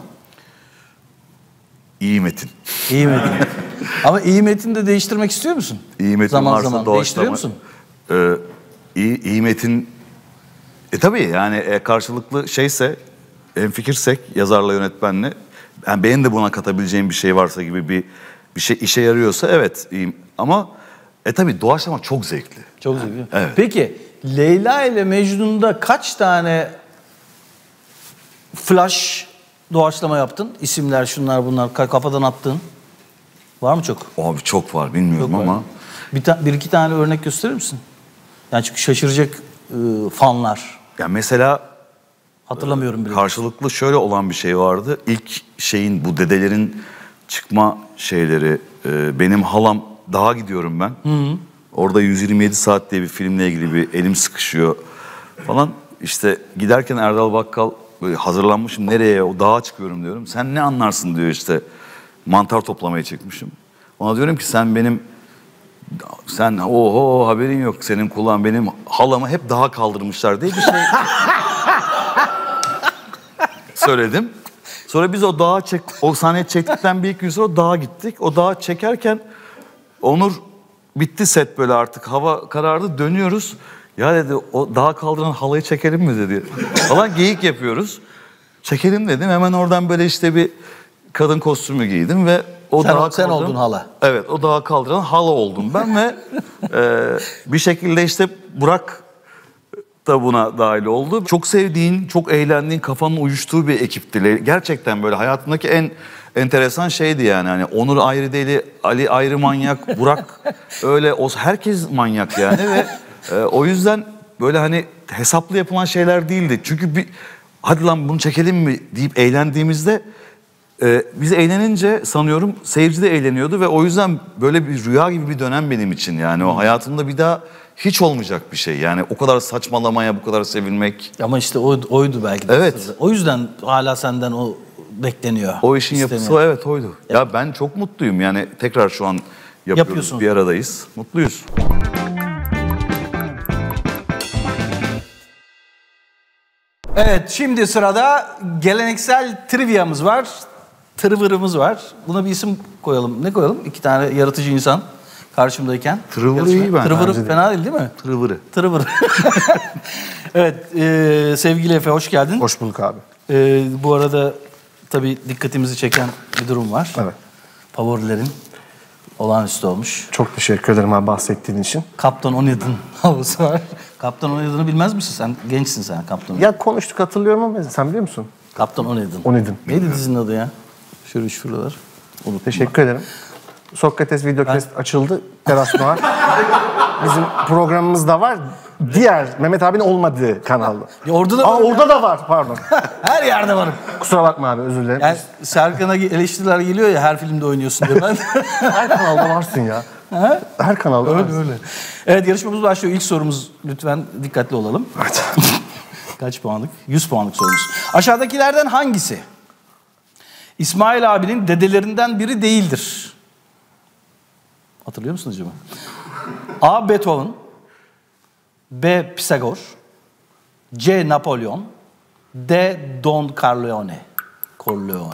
İyi metin. İyi metin. Ama iyi metin de değiştirmek istiyor musun? İyi metin zaman varsa zaman doğaçlama. değiştiriyor musun? E, iyi, iyi metin e tabii yani e, karşılıklı şeyse hemfikirsek yazarla yönetmenle yani benim de buna katabileceğim bir şey varsa gibi bir bir şey işe yarıyorsa evet iyiyim. Ama e tabii doğaçlama çok zevkli. Çok zevkli. Evet. Peki Leyla ile Mecnun'da kaç tane flash doğaçlama yaptın? İsimler şunlar bunlar ka- kafadan attın. Var mı çok? Abi çok var bilmiyorum Çok var. ama Bir, ta- bir iki tane örnek gösterir misin? Yani çünkü şaşıracak e, fanlar. Ya mesela Hatırlamıyorum bile. karşılıklı şöyle olan bir şey vardı. İlk şeyin bu dedelerin çıkma şeyleri. e, benim halam dağa gidiyorum ben. Hı hı. Orada yüz yirmi yedi saat diye bir filmle ilgili bir elim sıkışıyor falan. İşte giderken Erdal Bakkal böyle hazırlanmışım, nereye, o dağa çıkıyorum diyorum. Sen ne anlarsın diyor, işte mantar toplamaya çıkmışım. Ona diyorum ki sen benim, sen oho haberin yok, senin kulağın, benim halamı hep dağa kaldırmışlar diye bir şey söyledim. Sonra biz o dağa çek, o sahneyi çektikten bir iki gün sonra dağa gittik. O dağa çekerken Onur, bitti set, böyle artık hava karardı, dönüyoruz. Ya dedi, o dağa kaldıran halayı çekelim mi dedi. Falan geyik yapıyoruz. Çekelim dedim. Hemen oradan böyle işte bir kadın kostümü giydim ve o Sen- dağa sen kaldıran- oldun hala. Evet, o dağa kaldıran hala oldum ben ve e, bir şekilde işte Burak da buna dahil oldu. Çok sevdiğin, çok eğlendiğin, kafanın uyuştuğu bir ekipti. Gerçekten böyle hayatındaki en enteresan şeydi yani. Hani Onur ayrı deli, Ali ayrı manyak, Burak öyle, o herkes manyak yani ve e, o yüzden böyle hani hesaplı yapılan şeyler değildi. Çünkü bir hadi lan bunu çekelim mi deyip eğlendiğimizde e, biz eğlenince sanıyorum seyirci de eğleniyordu ve o yüzden böyle bir rüya gibi bir dönem benim için yani. O hayatımda bir daha hiç olmayacak bir şey. Yani o kadar saçmalamaya, bu kadar sevilmek. Ama işte o, oydu belki de. Evet. sırrı. O yüzden hala senden o bekleniyor. O işin isteniyor. yapısı evet oydu. Ya ben çok mutluyum yani, tekrar şu an yapıyoruz, Yapıyorsunuz. bir aradayız. Mutluyuz. Evet, şimdi sırada geleneksel trivia'mız var. Tırvırımız var. Buna bir isim koyalım. Ne koyalım? İki tane yaratıcı insan karşımdayken. Tırvırı iyi bence. Tırvırı Bence de. fena değil değil mi? Tırvırı. Tırvır. Evet, e, sevgili Efe hoş geldin. Hoş bulduk abi. E, bu arada tabii dikkatimizi çeken bir durum var. Evet. Favorilerin olağanüstü olmuş. Çok teşekkür ederim abi bahsettiğin için. Kaptan Oned'in havası var. Kaptan Oned'ini bilmez misin sen? Gençsin sen Kaptan Oned. Ya konuştuk hatırlıyorum ama sen biliyor musun? Kaptan Oned'in. Oned'in. Neydi dizinin adı ya? Şöyle şuralar. Unuttum. Teşekkür ederim. Sokrates Videocast açıldı. Teras Noir. Bizim programımız da var. Diğer Mehmet abinin olmadığı kanalda. Ya orada da Aa var. orada da var pardon. Her yerde varım. Kusura bakma abi özür dilerim. Yani Serkan'a eleştiriler geliyor ya, her filmde oynuyorsun diye. Ben Her kanalda varsın ya. Her kanalda öyle varsın. öyle. Evet, yarışmamız başlıyor. İlk sorumuz, lütfen dikkatli olalım. Kaç puanlık? yüz puanlık sorumuz. Aşağıdakilerden hangisi İsmail abinin dedelerinden biri değildir? Hatırlıyor musun acaba? A. Beethoven, B. Pisagor, C. Napolyon, D. Don Corleone. Corleone.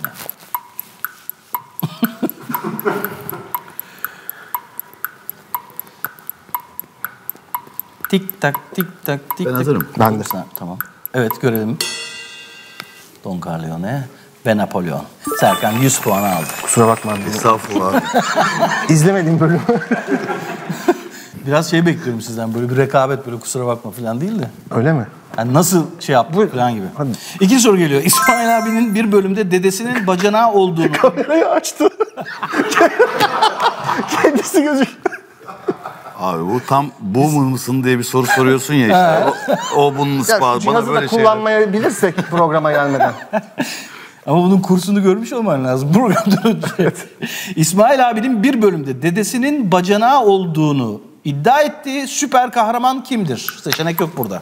Tik tak tik tak tik Ben tak. hazırım. Ben de. Sen- Tamam. Evet, görelim. Don Corleone ve Napolyon. Serkan yüz puan aldı. Kusura bakma abi. Estağfurullah abi. İzlemediğim bölümü. Biraz şey bekliyorum sizden, böyle bir rekabet, böyle kusura bakma falan değil de. Öyle mi? Yani nasıl şey yaptık falan gibi. Hadi. İkinci soru geliyor. İsmail abinin bir bölümde dedesinin bacanağı olduğunu... Kamerayı açtı. Kendisi gözüküyor. Abi bu tam boomer mısın diye bir soru soruyorsun ya işte. o, o bunun Ya ispatı. şu Bana cihazı da böyle şeyler. kullanmayabilirsek programa gelmeden. Ama bunun kursunu görmüş olman lazım programdan önce. İsmail abinin bir bölümde dedesinin bacanağı olduğunu iddia ettiği süper kahraman kimdir? Seçenek yok burada.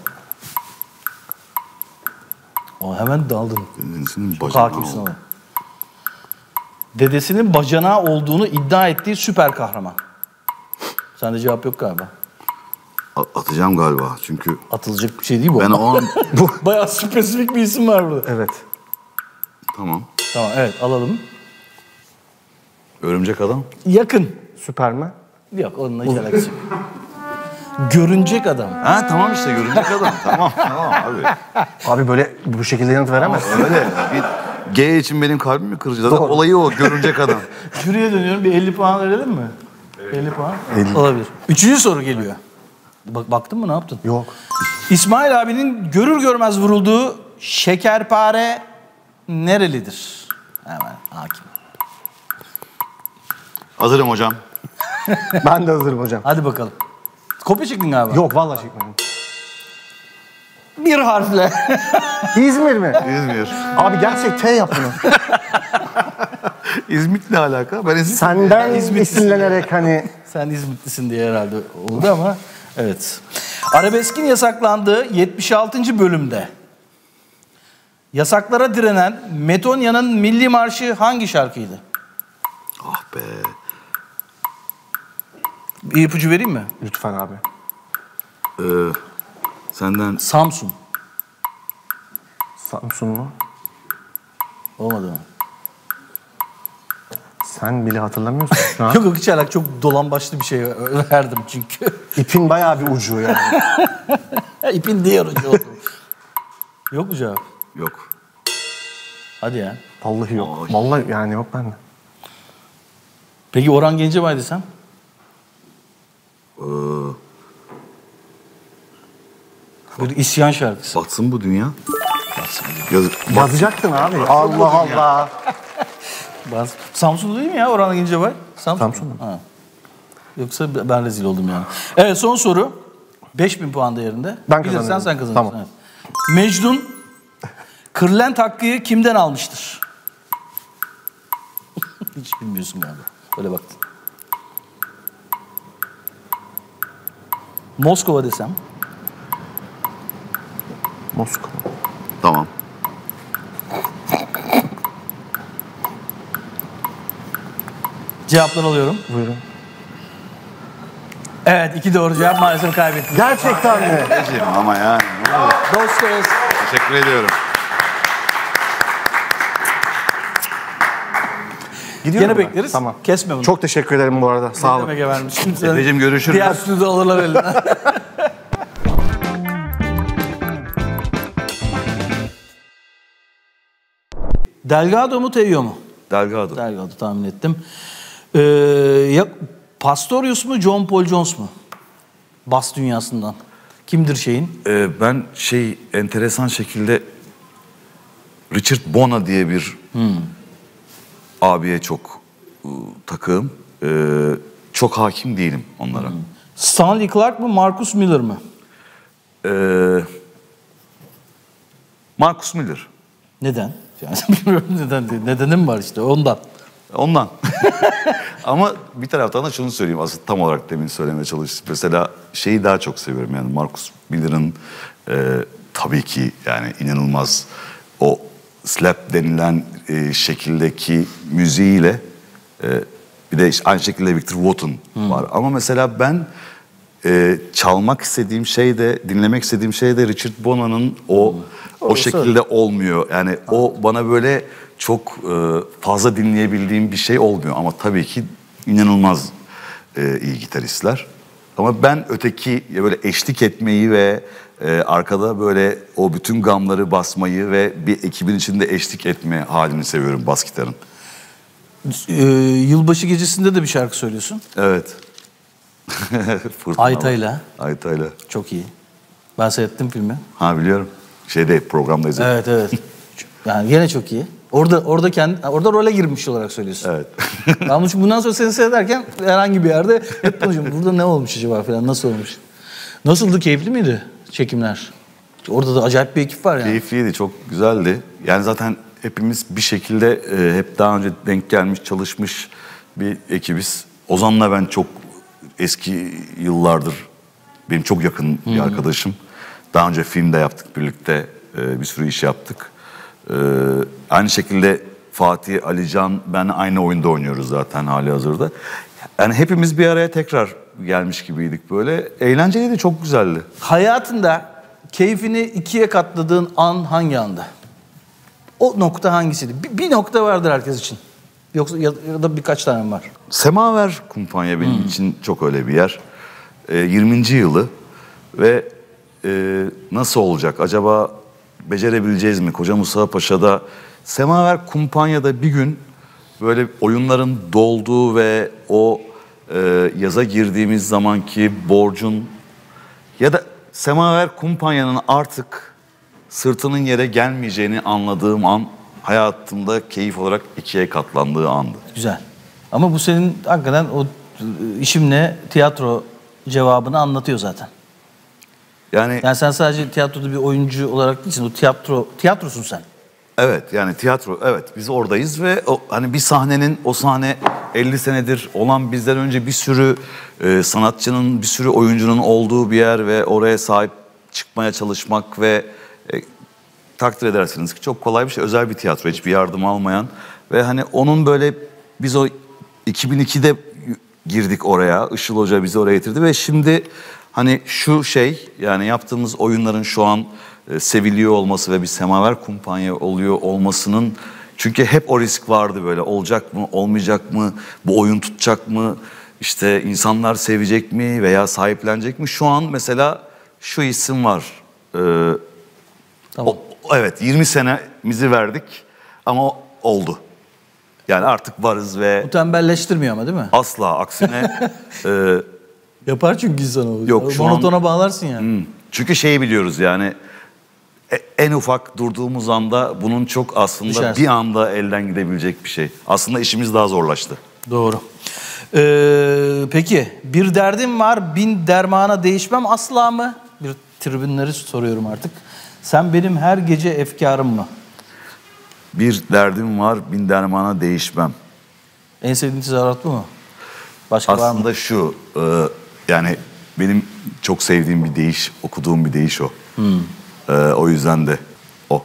O hemen daldın. Dedesinin Çok bacanağı hakimsin oldu. ona. Dedesinin bacanağı olduğunu iddia ettiği süper kahraman. Sende cevap yok galiba. A- Atacağım galiba çünkü Atılacak bir şey değil bu. ben o an... Bu bayağı spesifik bir isim var burada. Evet. Tamam. Tamam, evet, alalım. Örümcek adam. Yakın. Süpermen. Yok, onunla hiç alakası yok. Görünecek adam. Ha tamam işte örümcek adam. Tamam tamam abi. Abi böyle bu şekilde yanıt veremez. Öyle. Bir G için benim kalbimi kırıcı. Zaten Doğru. olayı o, görünecek adam. Jüriye dönüyorum. Bir elli puan verelim mi? elli puan. elli. Olabilir. Üçüncü soru geliyor. Bak, baktın mı, ne yaptın? Yok. İsmail abinin görür görmez vurulduğu şekerpare nerelidir? Hemen hakim. Hazırım hocam. Ben de hazırım hocam. Hadi bakalım. Kopya çektin galiba. Yok vallahi çekmedim. Bir harfle. İzmir mi? İzmir. Abi gerçek T yap bunu. İzmit'le alaka. Ben İzmit. Senden esinlenerek hani. Sen İzmitlisin diye herhalde oldu ama evet. Arabeskin yasaklandığı yetmiş altıncı bölümde yasaklara direnen Metonya'nın milli marşı hangi şarkıydı? Ah be. Bir ipucu vereyim mi? Lütfen abi. Ee, senden Samsun. Samsun mu? Olmadı mı? Sen bile hatırlamıyorsun şu an. Yok yok hiç alak, çok dolambaçlı bir şey verdim çünkü. İpin bayağı bir ucu yani. İpin diğer ucu oldu. Yok mu cevap? yok. Hadi ya. Vallahi yok. Ay. Vallahi yani yok bende. Peki Orhan Gencebay desem? Ee, Bir isyan şarkısı. batsın bu dünya. Yaz, bak, Yazacaktın abi. Allah Allah. Ben, Samsunlu değil mi ya Orhan Gencebay? Samsun. Samsun mu? Ha. Yoksa ben rezil oldum yani. Evet, son soru. beş bin puan değerinde. Ben Bilirsen kazanıyorum. sen kazanırsın. Tamam. Evet. Mecnun Kırlent Hakkı'yı kimden almıştır? Hiç bilmiyorsun galiba. Öyle baktın. Moskova desem. Moskova. tamam. Cevapları alıyorum. Buyurun. Evet, iki doğru cevap, maalesef kaybettim. Gerçekten mi? Ecim ama yani. Dostuz. Teşekkür ediyorum. Gidiyorum Gene ben. bekleriz. Tamam. Kesme bunu. Çok teşekkür ederim bu arada. Sağ olun. Demek efendim. Şimdi seni Efe'cim görüşürüz. diğer stüdyoda alırlar elinden. Delgado mu Teo mu? Delgado. Delgado tahmin ettim. Ee, ya Pastorius mu John Paul Jones mu? Bas dünyasından. Kimdir şeyin? Ee, ben şey enteresan şekilde Richard Bona diye bir abiye çok ıı, takığım. Ee, çok hakim değilim onlara. Stanley Clark mı Marcus Miller mi? Ee, Marcus Miller. Neden? Yani bilmiyorum neden değil. Nedeni mi var işte ondan. Ondan. Ama bir taraftan da şunu söyleyeyim. Aslında tam olarak demin söylemeye çalıştım. Mesela şeyi daha çok seviyorum. Yani Marcus Miller'ın e, tabii ki yani inanılmaz o slap denilen e, şekildeki müziğiyle e, bir de işte aynı şekilde Victor Wooten var. Ama mesela ben e, çalmak istediğim şey de dinlemek istediğim şey de Richard Bona'nın o o Orası şekilde olmuyor. Yani o bana böyle çok e, fazla dinleyebildiğim bir şey olmuyor. Ama tabii ki inanılmaz e, iyi gitaristler. Ama ben öteki ya böyle eşlik etmeyi ve e, arkada böyle o bütün gamları basmayı ve bir ekibin içinde eşlik etme halini seviyorum bas gitarın. Ee, yılbaşı gecesinde de bir şarkı söylüyorsun. Evet. Fırtına Ayta'yla. var. Ayta'yla. Çok iyi. Ben seyrettim filmi. Ha biliyorum. Şeyde programda izledim. Evet evet. Yani yine çok iyi. Orada orada kendi orada role girmiş olarak söylüyorsun. Evet. Ben çünkü bundan sonra seni seyrederken herhangi bir yerde hep konuşuyorum. Burada ne olmuş acaba falan, nasıl olmuş? Nasıldı, keyifli miydi çekimler? Orada da acayip bir ekip var yani. Keyifliydi, çok güzeldi. Yani zaten hepimiz bir şekilde e, hep daha önce denk gelmiş, çalışmış bir ekibiz. Ozan'la ben çok eski yıllardır, benim çok yakın bir arkadaşım. Daha önce film de yaptık birlikte, e, bir sürü iş yaptık. E, aynı şekilde Fatih, Alican, ben aynı oyunda oynuyoruz zaten hali hazırda. Yani hepimiz bir araya tekrar gelmiş gibiydik böyle. Eğlenceliydi, çok güzeldi. Hayatında keyfini ikiye katladığın an hangi anda? O nokta hangisiydi? Bir, bir nokta vardır herkes için. Yoksa ya, ya da birkaç tane mi var? Semaver Kumpanya benim için çok öyle bir yer. E, yirminci yılı ve e, nasıl olacak? Acaba becerebileceğiz mi? Koca Mustafa Paşa'da Semaver Kumpanya'da bir gün böyle oyunların dolduğu ve o e, yaza girdiğimiz zamanki borcun ya da Semaver Kumpanya'nın artık sırtının yere gelmeyeceğini anladığım an hayatımda keyif olarak ikiye katlandığı andı. Güzel. Ama bu senin hakikaten o işimle tiyatro cevabını anlatıyor zaten. Yani, Yani sen sadece tiyatroda bir oyuncu olarak değilsin. O tiyatro, tiyatrosun sen. evet yani tiyatro, evet biz oradayız ve o, hani bir sahnenin, o sahne elli senedir olan, bizden önce bir sürü e, sanatçının, bir sürü oyuncunun olduğu bir yer ve oraya sahip çıkmaya çalışmak ve e, takdir edersiniz ki çok kolay bir şey. Özel bir tiyatro, hiçbir yardım almayan ve hani onun böyle, biz o iki bin ikide girdik oraya, Işıl Hoca bizi oraya getirdi ve şimdi hani şu şey, yani yaptığımız oyunların şu an e, seviliyor olması ve bir semaver kumpanya oluyor olmasının, çünkü hep o risk vardı, böyle olacak mı, olmayacak mı, bu oyun tutacak mı, işte insanlar sevecek mi veya sahiplenecek mi? Şu an mesela şu isim var. Ee, Tamam. o, evet yirmi senemizi verdik ama oldu. Yani artık varız ve Bu tembelleştirmiyor ama değil mi? asla aksine e, Yapar çünkü insan o. Yok, şu Monotona an- bağlarsın yani. Hmm. Çünkü şeyi biliyoruz yani, e- en ufak durduğumuz anda bunun çok aslında Düşersin. bir anda elden gidebilecek bir şey. Aslında işimiz daha zorlaştı. Doğru. Ee, peki bir derdim var, bin dermana değişmem asla mı? Bir tribünleri soruyorum artık. Sen benim her gece efkarım mı? Bir derdim var, bin dermana değişmem. En sevdiğin tezahürat bu mu? Başka var mı? Aslında şu, e, yani benim çok sevdiğim bir deyiş, okuduğum bir deyiş o. E, o yüzden de o.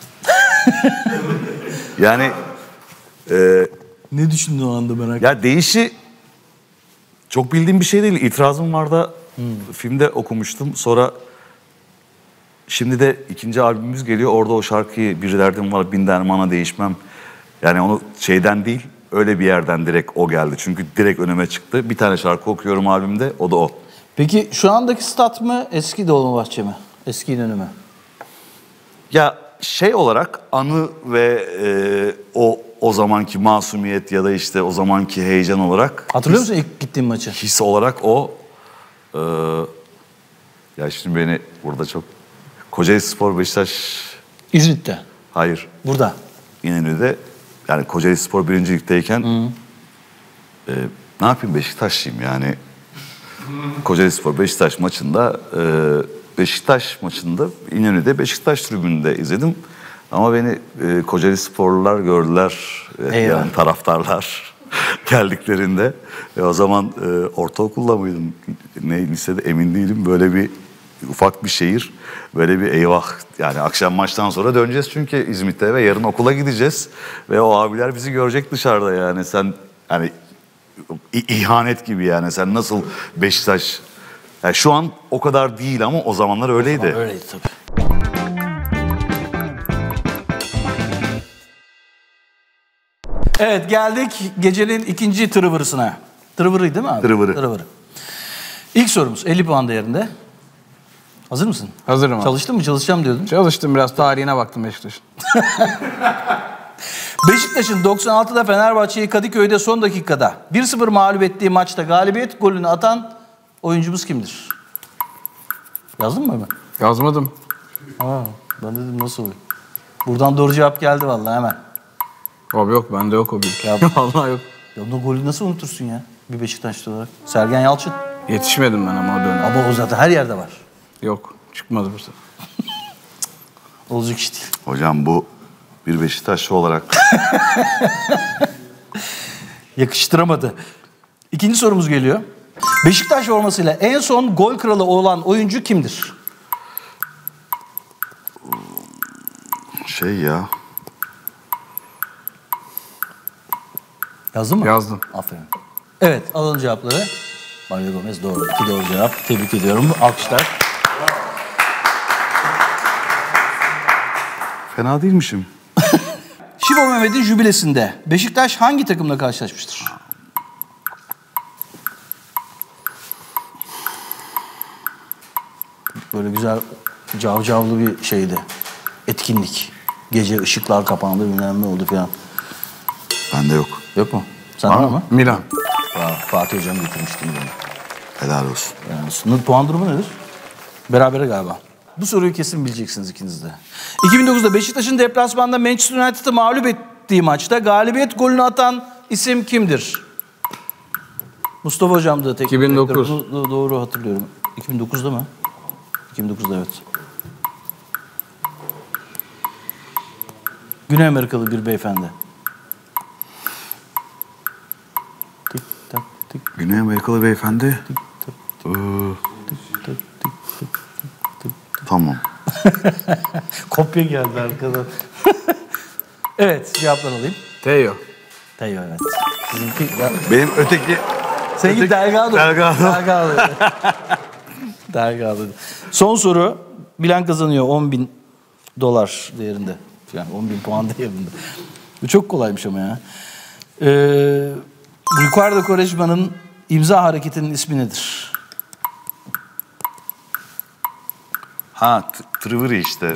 Yani e, Ne düşündün o anda merak ettim. ya deyişi çok bildiğim bir şey değil. İtirazım var da filmde okumuştum. Sonra şimdi de ikinci albümümüz geliyor. Orada o şarkıyı, bir derdim var bin dermana değişmem. Yani onu şeyden değil, öyle bir yerden direkt o geldi. Çünkü direkt önüme çıktı. Bir tane şarkı okuyorum albümde, o da o. Peki şu andaki stat mı, eski Dolmabahçe mi? Eski İnönü mü? Ya şey olarak anı ve e, o o zamanki masumiyet ya da işte o zamanki heyecan olarak, Hatırlıyor musun ilk gittiğin maçı? his olarak o. e, ya şimdi beni burada çok, Kocaelispor Beşiktaş, İzmit'te. hayır Burada. İnönü'de, yani Kocaelispor birinci ligdeyken e, ne yapayım, Beşiktaşlıyım yani. Kocaelispor Beşiktaş maçında e, Beşiktaş maçında İnönü'de Beşiktaş tribününde izledim. Ama beni e, Kocaelisporlular gördüler, e, Eyvah. yani taraftarlar geldiklerinde. Ve o zaman e, ortaokulda mıydım, ne lisede emin değilim, böyle bir ufak bir şehir, böyle bir eyvah, yani akşam maçtan sonra döneceğiz çünkü İzmit'te ve yarın okula gideceğiz ve o abiler bizi görecek dışarıda, yani sen yani İ- ihanet gibi, yani sen nasıl Beşiktaş, yani şu an o kadar değil ama o zamanlar öyleydi. Öyleydi tabii. Evet geldik gecenin ikinci tırıvırısına. Tırıvırı değil mi abi? Tırıvırı. Tırıvırı. İlk sorumuz elli puan değerinde. Hazır mısın? Hazırım abi. Çalıştın mı? Çalışacağım diyordun. Çalıştım biraz, tarihine baktım Beşiktaş'ın. Beşiktaş'ın doksan altıda Fenerbahçe'yi Kadıköy'de son dakikada bir sıfır mağlup ettiği maçta galibiyet golünü atan oyuncumuz kimdir? Yazdın mı hemen? Yazmadım. Aa, ben dedim nasıl oluyor? Buradan doğru cevap geldi vallahi hemen. Abi yok, bende yok o bilgi. Ya- Vallahi yok. Ya o golü nasıl unutursun ya? Bir Beşiktaşlı olarak. Sergen Yalçın. Yetişmedim ben ama o dönem. Ama o zaten her yerde var. Yok, çıkmadı bu sefer. Olacak işte. Hocam bu bir Beşiktaşlı olarak Yakıştıramadı. İkinci sorumuz geliyor. Beşiktaş formasıyla en son gol kralı olan oyuncu kimdir? şey ya, Yazdın mı? Yazdım. Aferin. Evet alalım cevapları. Mario Gomez doğru. İki doğru cevap. Tebrik ediyorum. Alkışlar. fena değilmişim. Şivo Mehmet'in jübilesinde Beşiktaş hangi takımla karşılaşmıştır? Böyle güzel cavcavlı bir şeydi. Etkinlik. Gece ışıklar kapandı bilmem ne oldu falan. Bende yok. Yok mu? Sen var mı? Milan. Aa, Fatih Hocam getirmiştim bunu. Helal olsun. Yani sınır puan durumu nedir? Berabere galiba. Bu soruyu kesin bileceksiniz ikiniz de. iki bin dokuzda Beşiktaş'ın deplasmanda Manchester United'ı mağlup ettiği maçta galibiyet golünü atan isim kimdir? Mustafa Hocam da teknik iki bin dokuz. direktör. Bunu doğru hatırlıyorum. iki bin dokuzda mı? iki bin dokuzda evet. Güney Amerikalı bir beyefendi. Tik tak tik Güney Amerikalı beyefendi. Ee, tamam. Kopya geldi arkadan. Evet, cevaplar alayım. Teo. Tayyip evet. Sizinki... Ya, Benim öteki... seninki öteki- Delgado. Delgado. Delgado. Delgado. Son soru. Bilen kazanıyor on bin dolar değerinde. Yani on bin puan değerinde. Bu çok kolaymış ama ya. Ee, Ricardo Quaresma'nın imza hareketinin ismi nedir? Ha, t- Triviri işte.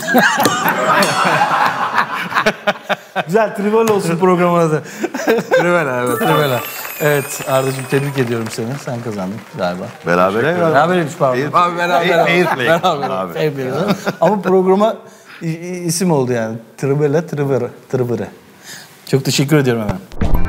Güzel, trivial olsun programın adı. Trivela evet. Trivial. Evet Arda'cığım tebrik ediyorum seni. Sen kazandın galiba. Berabere galiba. Berabermiş pardon. Abi beraber. Fair play. Beraber. Abi. Fair play. Ama programa i- i- isim oldu yani. Trivela, Trivera, Trivera. Çok teşekkür ediyorum hemen.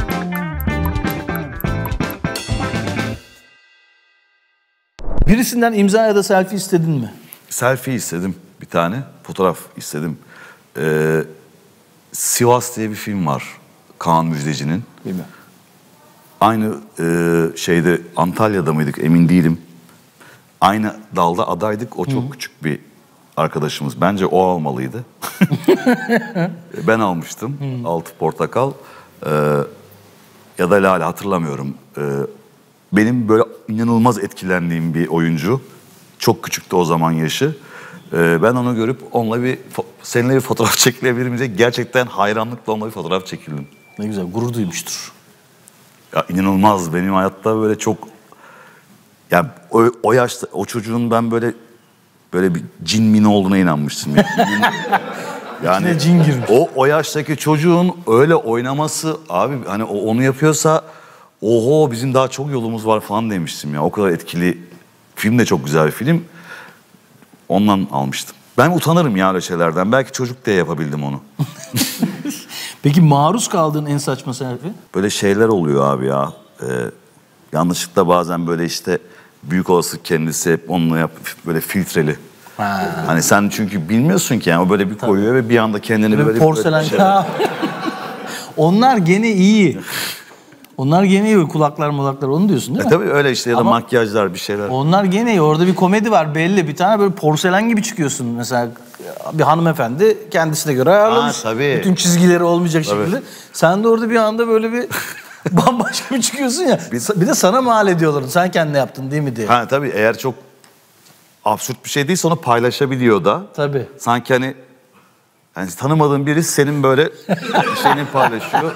Birisinden imza ya da selfie istedin mi? Selfie istedim bir tane. Fotoğraf istedim. Ee, Sivas diye bir film var. Kaan Müjdeci'nin. Bilmiyorum. Aynı e, şeyde Antalya'da mıydık emin değilim. Aynı dalda adaydık. O çok küçük bir arkadaşımız. Bence o almalıydı. Ben almıştım. Altı portakal. Ee, ya da Lale hatırlamıyorum. Ee, benim böyle inanılmaz etkilendiğim bir oyuncu. Çok küçüktü o zaman yaşı. Ee, ben onu görüp onunla bir fo- seninle bir fotoğraf çekilebilir miyim diye gerçekten hayranlıkla onunla bir fotoğraf çekildim. Ne güzel, gurur duymuştur. Ya inanılmaz benim hayatta böyle çok ya o, o yaşta o çocuğun ben böyle böyle bir cin mini olduğuna inanmıştım. Yani İçine cin girmiş. o o yaştaki çocuğun öyle oynaması abi hani o, onu yapıyorsa oho bizim daha çok yolumuz var falan demiştim ya. O kadar etkili film de çok güzel bir film. Ondan almıştım. Ben utanırım ya öyle şeylerden. Belki çocuk diye yapabildim onu. Peki maruz kaldığın en saçma selfie? Böyle şeyler oluyor abi ya. Ee, yanlışlıkla bazen böyle işte büyük olasılık kendisi hep onunla yap böyle filtreli. Ha. Hani sen çünkü bilmiyorsun ki yani o böyle bir koyuyor ve bir anda kendini böyle, Böyle böyle porselen. bir şey- Onlar gene iyi. Onlar gene iyi. Kulaklar mulaklar onu diyorsun değil E mi? tabii öyle işte ya da Ama- makyajlar bir şeyler. Onlar gene iyi. Orada bir komedi var belli. Bir tane böyle porselen gibi çıkıyorsun. Mesela bir hanımefendi kendisine göre ayarlamış. Ha, tabii. Bütün çizgileri olmayacak Tabii. şekilde. Sen de orada bir anda böyle bir bambaşka bir çıkıyorsun ya. Bir de sana mal ediyorlar. Sen kendine yaptın değil mi diye. Ha tabii eğer çok absürt bir şey değilse onu paylaşabiliyor da. Tabii. Sanki hani yani tanımadığın birisi senin böyle bir şeyini paylaşıyor.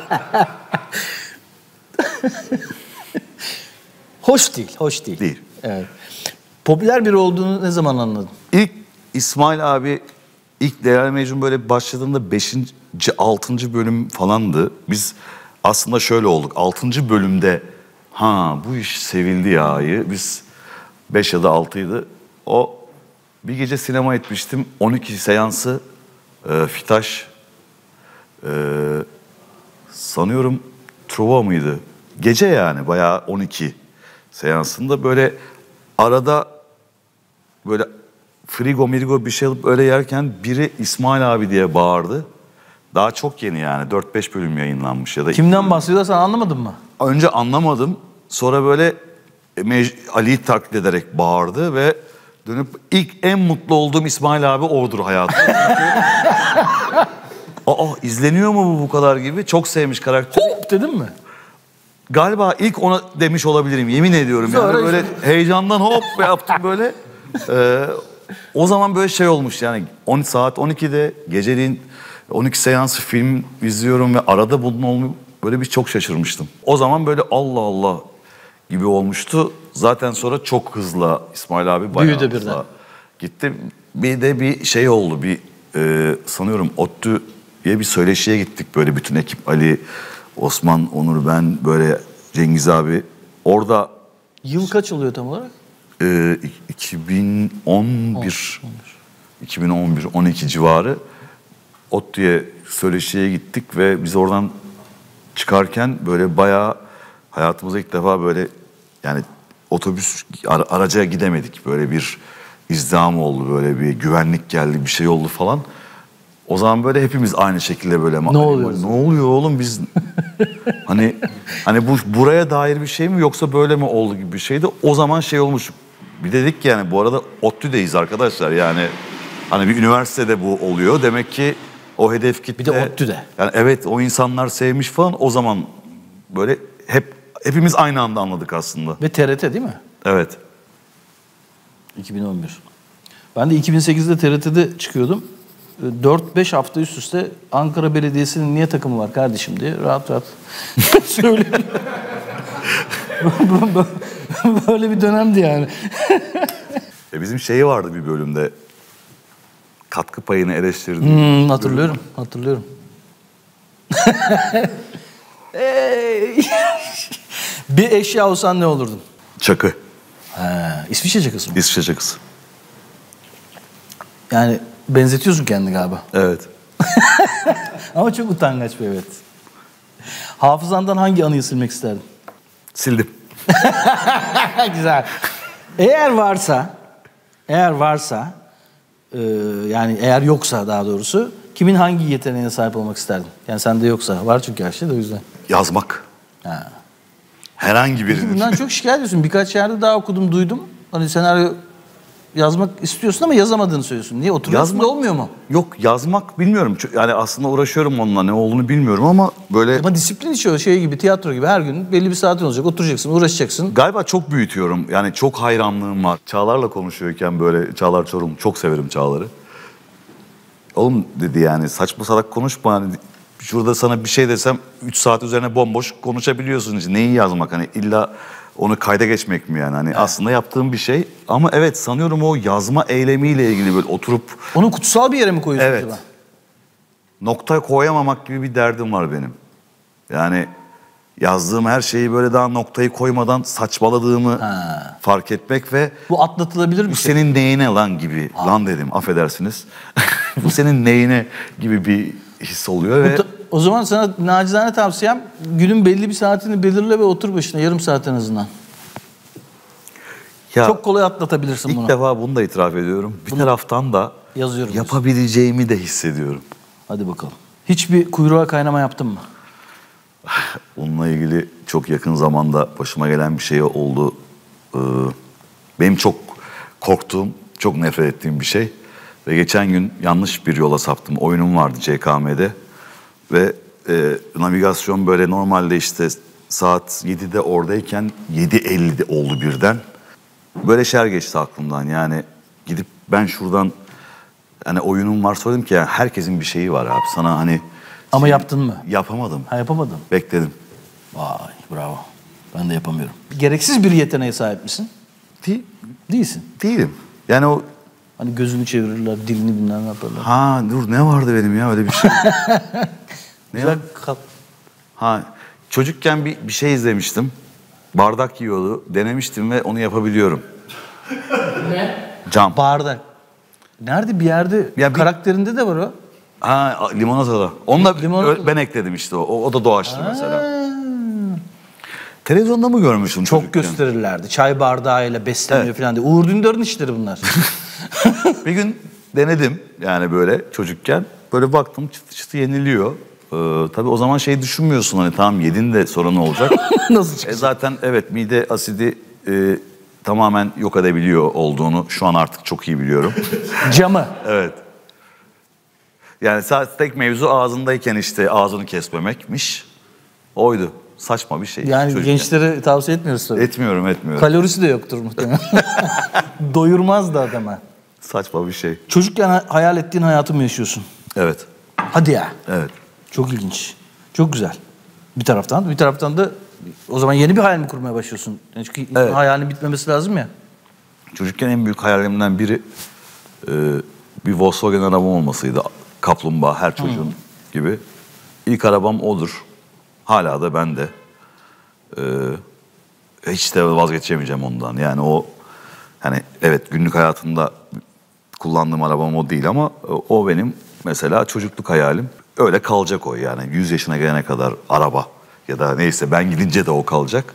Hoş değil, hoş değil. Değil. Evet. Popüler biri olduğunu ne zaman anladın? İlk İsmail abi ilk Leyla ile Mecnun böyle başladığında beşinci altıncı bölüm falandı. Biz aslında şöyle olduk. altıncı bölümde ha bu iş sevildi ya'yı. Biz beş ya da altıydı. O bir gece sinema etmiştim. on iki seansı e, Fitaş e, sanıyorum Truva mıydı? Gece yani bayağı on iki seansında böyle arada böyle frigo mirigo bir şey alıp öyle yerken biri İsmail abi diye bağırdı. Daha çok yeni yani dört beş bölüm yayınlanmış ya da. Kimden bahsediyor sen anlamadın mı? Önce anlamadım. Sonra böyle Mec- Ali'yi taklit ederek bağırdı ve dönüp ilk en mutlu olduğum İsmail abi odur hayatımda. Çünkü aa izleniyor mu bu bu kadar gibi çok sevmiş karakteri. Hop dedin mi? Galiba ilk ona demiş olabilirim yemin ediyorum. Sonra Yani böyle işte- heyecandan hop yaptım böyle. Ee, o zaman böyle şey olmuş yani on saat on ikide geceliğin on iki seansı film izliyorum ve arada bunun olmuyor. Böyle bir çok şaşırmıştım. O zaman böyle Allah Allah gibi olmuştu. Zaten sonra çok hızlı İsmail abi bayağı Büyüdü hızlı birden. gitti. Bir de bir şey oldu bir e, sanıyorum ODTÜ'ye bir söyleşiye gittik böyle bütün ekip Ali, Osman, Onur, ben böyle Cengiz abi. Orada Yıl kaç oluyor tam olarak? e, iki bin on bir iki bin on bir on iki civarı ODTÜ'ye söyleşiye gittik ve biz oradan çıkarken böyle bayağı hayatımızda ilk defa böyle yani otobüs ara- araca gidemedik. Böyle bir izdiham oldu, böyle bir güvenlik geldi, bir şey oldu falan. O zaman böyle hepimiz aynı şekilde böyle Ne oluyor? Ne oluyor oğlum biz hani hani bu buraya dair bir şey mi yoksa böyle mi oldu gibi bir şeydi. O zaman şey olmuş. Bir dedik ki yani bu arada ODTÜ'deyiz arkadaşlar. Yani hani bir üniversitede bu oluyor. Demek ki o hedef kitle. Bir de ODTÜ'de. Yani evet o insanlar sevmiş falan. O zaman böyle hep hepimiz aynı anda anladık aslında. Ve T R T değil mi? Evet. iki bin on bir. Ben de iki bin sekizde T R T'de çıkıyordum. dört beş hafta üst üste Ankara Belediyesi'nin niye takımı var kardeşim diye rahat rahat söylüyorum. Böyle bir dönemdi yani. E bizim şeyi vardı bir bölümde. Katkı payını eleştirdiğim. Hmm, hatırlıyorum, hatırlıyorum. Ey! Bir eşya olsan ne olurdun? Çakı. Ha, İsviçre çakısı mı? İsviçre çakısı. Yani benzetiyorsun kendini galiba. Evet. Ama çok utangaç bir evet. Hafızandan hangi anıyı silmek isterdin? Sildim. Güzel. Eğer varsa, eğer varsa, e, yani eğer yoksa daha doğrusu, kimin hangi yeteneğine sahip olmak isterdin? Yani sende yoksa, var çünkü her şey de o yüzden. Yazmak. Ha. Herhangi birinin. Bundan çok şikayet ediyorsun. Birkaç yerde daha okudum, duydum. Hani senaryo yazmak istiyorsun ama yazamadığını söylüyorsun. Niye? Oturuyorsun da olmuyor mu? Yok yazmak bilmiyorum. Çünkü yani aslında uğraşıyorum onunla ne olduğunu bilmiyorum ama böyle... Ama disiplin işi o şey gibi, tiyatro gibi her gün belli bir saatin olacak. Oturacaksın, uğraşacaksın. Galiba çok büyütüyorum. Yani çok hayranlığım var. Çağlar'la konuşuyorken böyle, Çağlar Çorum, çok severim Çağlar'ı. Oğlum dedi yani saçma salak konuşma. Hani şurada sana bir şey desem üç saat üzerine bomboş konuşabiliyorsun. İşte neyi yazmak hani illa onu kayda geçmek mi yani? Hani evet. Aslında yaptığım bir şey. Ama evet sanıyorum o yazma eylemiyle ilgili böyle oturup... Onu kutsal bir yere mi koyuyorsun evet. acaba? Nokta koyamamak gibi bir derdim var benim. Yani yazdığım her şeyi böyle daha noktayı koymadan saçmaladığımı ha. fark etmek ve... Bu atlatılabilir bir bu şey. senin neyine lan gibi. Ha. Lan dedim affedersiniz. Bu senin neyine gibi bir his oluyor ve... O zaman sana nacizane tavsiyem günün belli bir saatini belirle ve otur başına yarım saat en azından. Ya, çok kolay atlatabilirsin ilk bunu. İlk defa bunu da itiraf ediyorum. Bir bunu taraftan da yazıyorum yapabileceğimi de hissediyorum. Hadi bakalım. Hiçbir kuyruğa kaynama yaptın mı? Onunla ilgili çok yakın zamanda başıma gelen bir şey oldu. Ee, benim çok korktuğum, çok nefret ettiğim bir şey. Ve geçen gün yanlış bir yola saptım. Oyunum vardı C K M'de. Ve e, navigasyon böyle normalde işte saat yedide oradayken yedi ellide oldu birden. Böyle şeyler geçti aklımdan yani gidip ben şuradan hani oyunum var söyledim ki ya herkesin bir şeyi var abi sana hani. Ama yaptın mı? Yapamadım. Ha yapamadın. Bekledim. Vay bravo. Ben de yapamıyorum. Gereksiz bir yeteneğe sahip misin? Değil. Değilsin. Değilim. Yani o... Hani gözünü çevirirler, dilini bilmem ne yaparlar. Ha dur ne vardı benim ya öyle bir şey. Ne Güzel kal. Ha çocukken bir, bir şey izlemiştim. Bardak yiyordu. Denemiştim ve onu yapabiliyorum. Ne? Cam. Bardak. Nerede bir yerde ya bir... karakterinde de var o. Ha limonatada. Onu da Limonata. ben ekledim işte o. O da doğaçlı ha. Mesela. Televizyonda mı görmüştüm çok çocukken? Gösterirlerdi. Çay bardağıyla besleniyor evet. falan diye. Uğur Dündar'ın işleri bunlar. Bir gün denedim yani böyle çocukken. Böyle baktım çıtı çıtı yeniliyor. Ee, tabii o zaman şey düşünmüyorsun hani tamam yedin de sonra ne olacak? Nasıl çıkacak? E zaten evet mide asidi e, tamamen yok edebiliyor olduğunu şu an artık çok iyi biliyorum. Camı. Evet. Yani tek mevzu ağzındayken işte ağzını kesmemekmiş. Oydu. Saçma bir şey. Yani çocukken. Gençlere tavsiye etmiyoruz tabii. Etmiyorum etmiyorum. Kalorisi de yoktur muhtemelen. Doyurmaz da adama. Saçma bir şey. Çocukken hayal ettiğin hayatı mı yaşıyorsun? Evet. Hadi ya. Evet. Çok ilginç. Çok güzel. Bir taraftan bir taraftan da o zaman yeni bir hayal mi kurmaya başlıyorsun? Yani çünkü evet. Hayalin bitmemesi lazım ya. Çocukken en büyük hayalimden biri e, bir Volkswagen arabam olmasıydı. Kaplumbağa her çocuğun hmm. gibi. İlk arabam odur. Hala da ben de. Ee, hiç de vazgeçemeyeceğim ondan. Yani o hani evet günlük hayatımda kullandığım arabam o değil ama o benim mesela çocukluk hayalim. Öyle kalacak o yani. yüz yaşına gelene kadar araba ya da neyse ben gidince de o kalacak.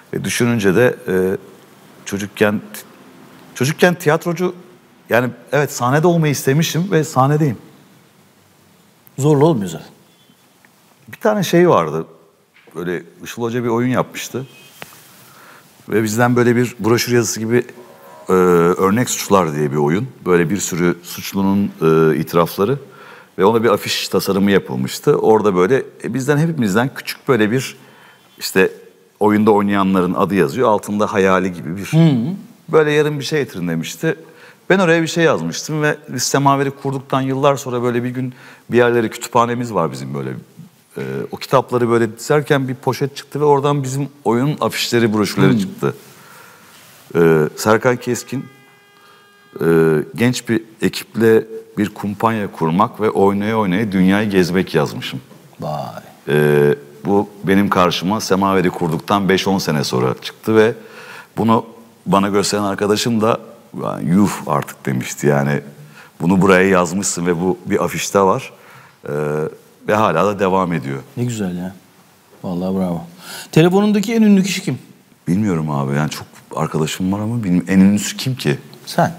E, düşününce de e, çocukken çocukken tiyatrocu, yani evet sahnede olmayı istemişim ve sahnedeyim. Zorlu olmuyor zaten. Bir tane şey vardı. Böyle Işıl Hoca bir oyun yapmıştı. Ve bizden böyle bir broşür yazısı gibi e, Örnek Suçlar diye bir oyun. Böyle bir sürü suçlunun e, itirafları. Ve ona bir afiş tasarımı yapılmıştı. Orada böyle e, bizden hepimizden küçük böyle bir işte oyunda oynayanların adı yazıyor. Altında hayali gibi bir hmm. böyle yarım bir şey getirin demişti. Ben oraya bir şey yazmıştım ve Semaveri kurduktan yıllar sonra böyle bir gün bir yerleri kütüphanemiz var bizim böyle. Ee, o kitapları böyle dizerken bir poşet çıktı ve oradan bizim oyunun afişleri, broşürleri hmm. çıktı. Ee, Serkan Keskin e, genç bir ekiple bir kumpanya kurmak ve oynaya oynaya dünyayı gezmek yazmışım. Vay. Ee, bu benim karşıma Semaveri kurduktan beş on sene sonra çıktı ve bunu bana gösteren arkadaşım da yuh artık demişti. Yani bunu buraya yazmışsın ve bu bir afişte var. Ee, ve hala da devam ediyor. Ne güzel ya. Vallahi bravo. Telefonundaki en ünlü kişi kim? Bilmiyorum abi, yani çok arkadaşım var ama bilmiyorum. En ünlüsü kim ki? Sen.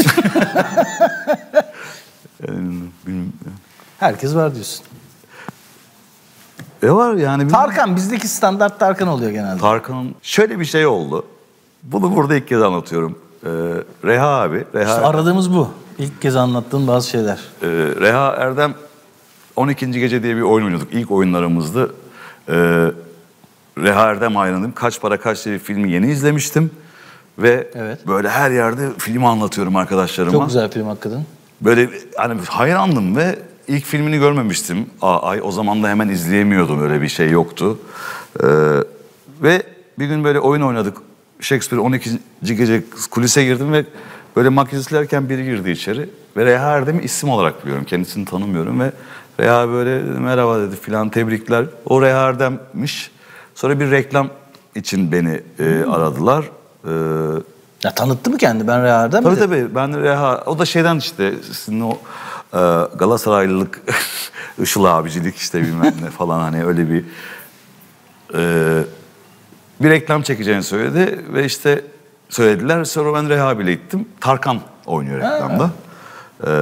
en ünlü, bilmiyorum. Herkes var diyorsun. E var yani. Tarkan, bizdeki standart Tarkan oluyor genelde. Tarkan'ın şöyle bir şey oldu. Bunu burada ilk kez anlatıyorum. Ee, Reha abi. Reha işte aradığımız bu. İlk kez anlattığın bazı şeyler. Ee, Reha Erdem on ikinci Gece diye bir oyun oynuyorduk. İlk oyunlarımızdı. Ee, Reha Erdem hayranıyım. Kaç Para Kaç diye bir filmi yeni izlemiştim. Ve evet. böyle her yerde filmi anlatıyorum arkadaşlarıma. Çok güzel film hakikaten. Böyle hani hayrandım ve ilk filmini görmemiştim. Ay o zaman da hemen izleyemiyordum, öyle bir şey yoktu. Ee, ve bir gün böyle oyun oynadık. Shakespeare on ikinci Gece kulise girdim ve böyle makyaj silerken biri girdi içeri. Ve Reha Erdem'i isim olarak biliyorum. Kendisini tanımıyorum ve Reha böyle merhaba dedi filan, tebrikler. O Reha Erdem'miş. Sonra bir reklam için beni e, aradılar. Ee, ya tanıttı mı kendi? Ben Reha Erdem tabii mi? Tabii ben Reha. O da şeyden işte sizin o e, Galatasaraylılık, Işıl abicilik işte bilmem ne falan, hani öyle bir e, bir reklam çekeceğini söyledi ve işte söylediler. Sonra ben Reha bile gittim. Tarkan oynuyor reklamda. Ee,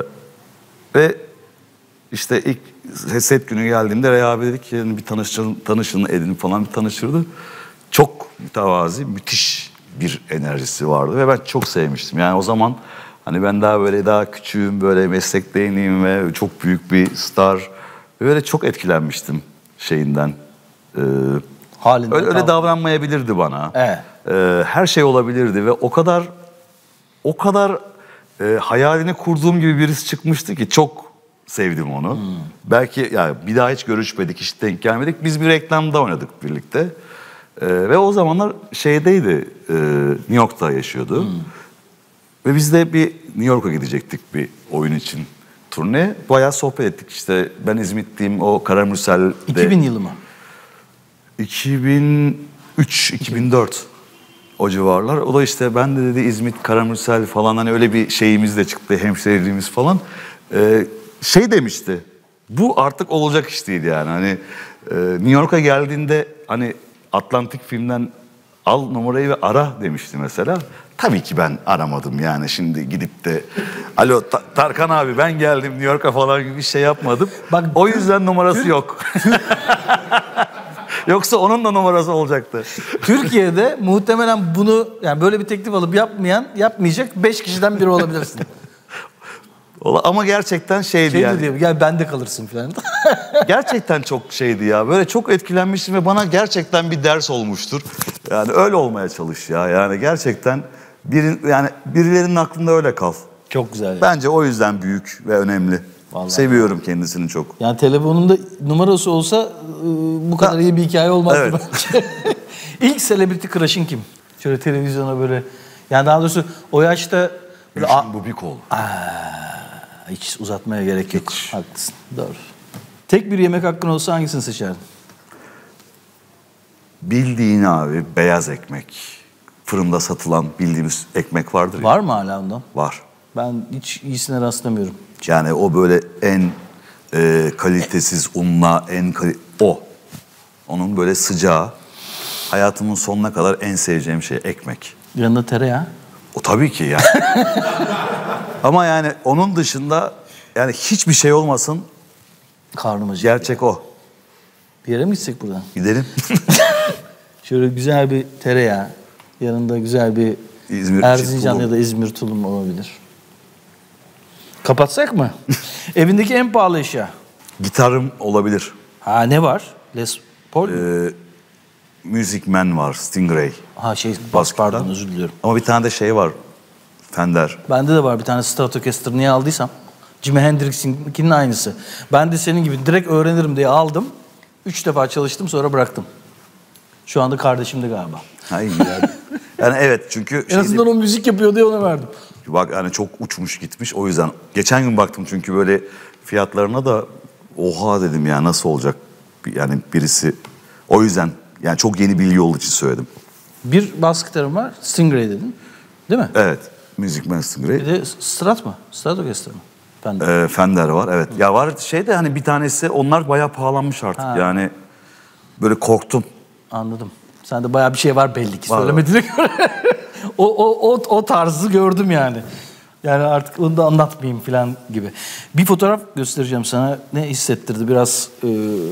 ve işte ilk set günü geldiğimde Reha abi dedi ki bir tanışın, tanışın edin falan, bir tanıştırdı. Çok mütevazi, müthiş bir enerjisi vardı ve ben çok sevmiştim. Yani o zaman hani ben daha böyle daha küçüğüm, böyle meslekteyim ve çok büyük bir star. Böyle çok etkilenmiştim şeyinden. Ee, Halinden, öyle, öyle tamam. davranmayabilirdi bana. Evet. Ee, her şey olabilirdi ve o kadar o kadar e, hayalini kurduğum gibi birisi çıkmıştı ki çok sevdim onu. Hmm. Belki yani bir daha hiç görüşmedik, hiç denk gelmedik. Biz bir reklamda oynadık birlikte. Ee, ve o zamanlar şeydeydi, e, New York'ta yaşıyordu. Hmm. Ve biz de bir New York'a gidecektik bir oyun için turne. Bayağı sohbet ettik işte. Ben İzmitliyim, o Karamürsel'de. iki bin yılı mı? iki bin üç iki bin dört o civarlar. O da işte ben de dedi İzmit, Karamürsel falan, hani öyle bir şeyimiz de çıktı, hemşehriliğimiz falan. Ee, şey demişti, bu artık olacak iş değil yani. Hani e, New York'a geldiğinde hani Atlantik filmden al numarayı ve ara demişti mesela. Tabii ki ben aramadım yani, şimdi gidip de alo Ta- Tarkan abi ben geldim New York'a falan gibi bir şey yapmadım. Bak, o yüzden numarası yok. Yoksa onun da numarası olacaktı. Türkiye'de muhtemelen bunu, yani böyle bir teklif alıp yapmayan, yapmayacak beş kişiden biri olabilirsin. Ama gerçekten şeydi Şeydi yani. diyor, gel bende kalırsın falan. Gerçekten çok şeydi ya. Böyle çok etkilenmiştim ve bana gerçekten bir ders olmuştur. Yani öyle olmaya çalış ya. Yani gerçekten birin, yani birilerinin aklında öyle kal. Çok güzel. Yani. Bence o yüzden büyük ve önemli. Vallahi. Seviyorum kendisini çok. Yani telefonunda numarası olsa bu kadar ha. iyi bir hikaye olmazdı Evet. bence. İlk celebrity crush'ın kim? Şöyle televizyona böyle, yani daha doğrusu o yaşta böyle Gülşen Bubikoğlu. Hiç uzatmaya gerek yok. Hiç. Haklısın. Doğru. Tek bir yemek hakkın olsa hangisini seçerdin? Bildiğin abi beyaz ekmek. Fırında satılan bildiğimiz ekmek vardır ya. Var mı hala ondan? Var. Ben hiç iyisine rastlamıyorum. Yani o böyle en e, kalitesiz unla en kali- o. Onun böyle sıcağı. hayatımın sonuna kadar en seveceğim şey ekmek. Yanında tereyağı. O tabii ki yani. Ama yani onun dışında yani hiçbir şey olmasın, Karnım acıktı. gerçek o. Bir yere mi gitsek buradan? Gidelim. Şöyle güzel bir tereyağı. Yanında güzel bir İzmir Erzincan tulum. ya da İzmir tulum olabilir. Kapatsak mı? Evindeki en pahalı eşya. Gitarım olabilir. Ha ne var? Les Paul mu? Ee, Music Man var, Stingray. Ha şey bas Bas pardon gitar. özür diliyorum. Ama bir tane de şey var, Fender. Bende de var bir tane Stratocaster niye aldıysam. Jimi Hendrix'inkinin aynısı. Ben de senin gibi direkt öğrenirim diye aldım. Üç defa çalıştım sonra bıraktım. Şu anda kardeşim de galiba. Ha iyi yani. Yani evet çünkü En azından o müzik yapıyor diye ona verdim. bak yani çok uçmuş gitmiş o yüzden. Geçen gün baktım çünkü böyle fiyatlarına da oha dedim ya nasıl olacak yani birisi. O yüzden yani çok yeni bilgi olduğu için söyledim. Bir bas gitarım var. Stingray dedin. Değil mi? Evet. Music Man Stingray. Bir de Strat mı? Stratocaster mı? Ben de. Ee, Fender var evet. Ya var şey de hani bir tanesi onlar bayağı pahalanmış artık Ha. yani böyle korktum. Anladım. Sende bayağı bir şey var belli ki Var, söylemediğine göre. o, o, o, o tarzı gördüm yani. Yani artık onu da anlatmayayım falan gibi. Bir fotoğraf göstereceğim sana. Ne hissettirdi biraz... E,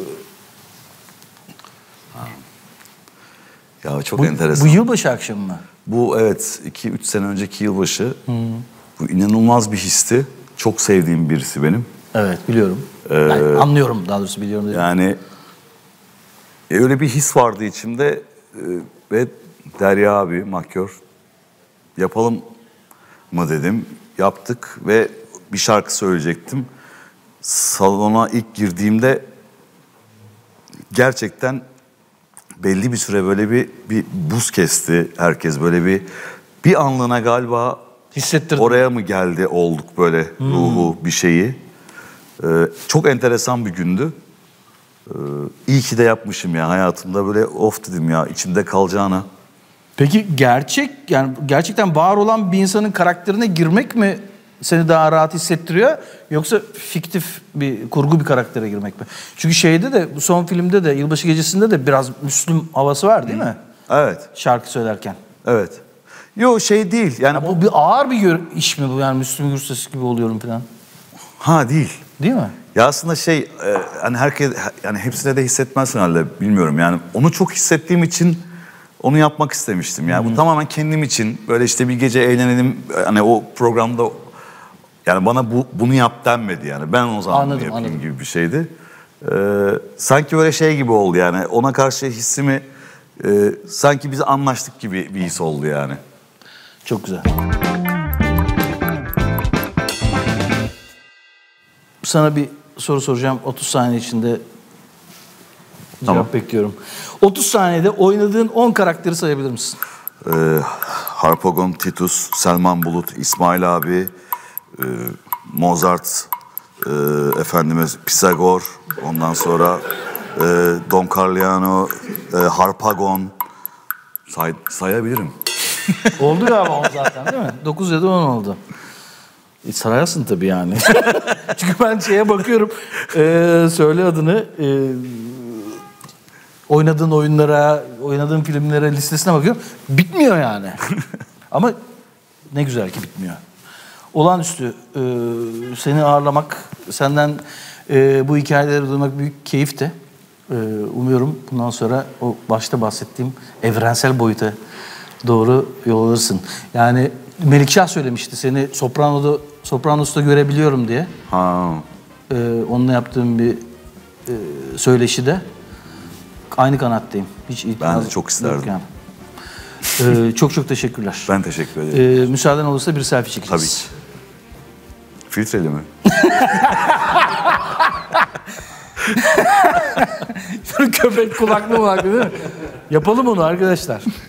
Ya çok bu, enteresan. bu yılbaşı akşamı mı? Bu evet iki üç sene önceki yılbaşı. Bu inanılmaz bir histi. Çok sevdiğim birisi benim. Evet biliyorum. Yani anlıyorum daha doğrusu biliyorum. Dedim. Yani e, öyle bir his vardı içimde e, ve Derya abi mahkör yapalım mı dedim. Yaptık ve bir şarkı söyleyecektim. Salona ilk girdiğimde gerçekten belli bir süre böyle bir bir buz kesti herkes böyle bir bir anlığına galiba Hissettirdim. oraya mı geldi olduk böyle ruhu bir şeyi. Ee, çok enteresan bir gündü. Ee, iyi ki de yapmışım ya hayatımda böyle of dedim ya içimde kalacağına. Peki gerçek yani gerçekten var olan bir insanın karakterine girmek mi seni daha rahat hissettiriyor yoksa fiktif bir kurgu bir karaktere girmek mi? Çünkü şeyde de bu son filmde de yılbaşı gecesinde de biraz Müslüm havası var değil mi? Evet, Şarkı söylerken. evet. Yo şey değil yani Bu bir ağır bir gör- iş mi bu yani Müslüm Gürses gibi oluyorum falan. ha değil. Değil mi? Ya aslında şey e, hani herkes yani hepsine de hissetmezsin herhalde bilmiyorum yani onu çok hissettiğim için onu yapmak istemiştim. Yani bu tamamen kendim için böyle işte bir gece eğlenelim hani o programda yani bana bu bunu yap denmedi yani ben o zaman Anladım, bunu yapayım anladım. gibi bir şeydi. Ee, sanki böyle şey gibi oldu yani ona karşı hissimi e, sanki biz anlaştık gibi bir his oldu yani. Çok güzel. Sana bir soru soracağım. otuz saniye içinde cevap Tamam. bekliyorum. otuz saniyede oynadığın on karakteri sayabilir misin? Ee, Harpagon, Titus, Selman Bulut, İsmail abi, e, Mozart, e, efendimiz Pisagor, ondan sonra e, Don Carliano, e, Harpagon say, sayabilirim. Oldu galiba on zaten değil mi? dokuz ya da on oldu. E, sarayasın tabii yani. Çünkü ben şeye bakıyorum. E, söyle adını. E, oynadığın oyunlara, oynadığın filmlere listesine bakıyorum. Bitmiyor yani. Ama ne güzel ki bitmiyor. Olağanüstü. E, seni ağırlamak, senden e, bu hikayeleri duymak büyük keyifti. E, umuyorum bundan sonra o başta bahsettiğim evrensel boyuta doğru yol alırsın. Yani Melikşah söylemişti seni Soprano'da Sopranos'ta görebiliyorum diye. Ha. Ee, onunla yaptığım bir e, söyleşide aynı kanattayım. Hiç itiraz Ben de çok isterdim. yok Yani. Ee, çok çok teşekkürler. Ben teşekkür ederim. Ee, müsaaden olursa bir selfie çekeceğiz. Tabii ki. Filtreli mi? Köpek kulaklı kulaklı değil mi? Yapalım onu arkadaşlar.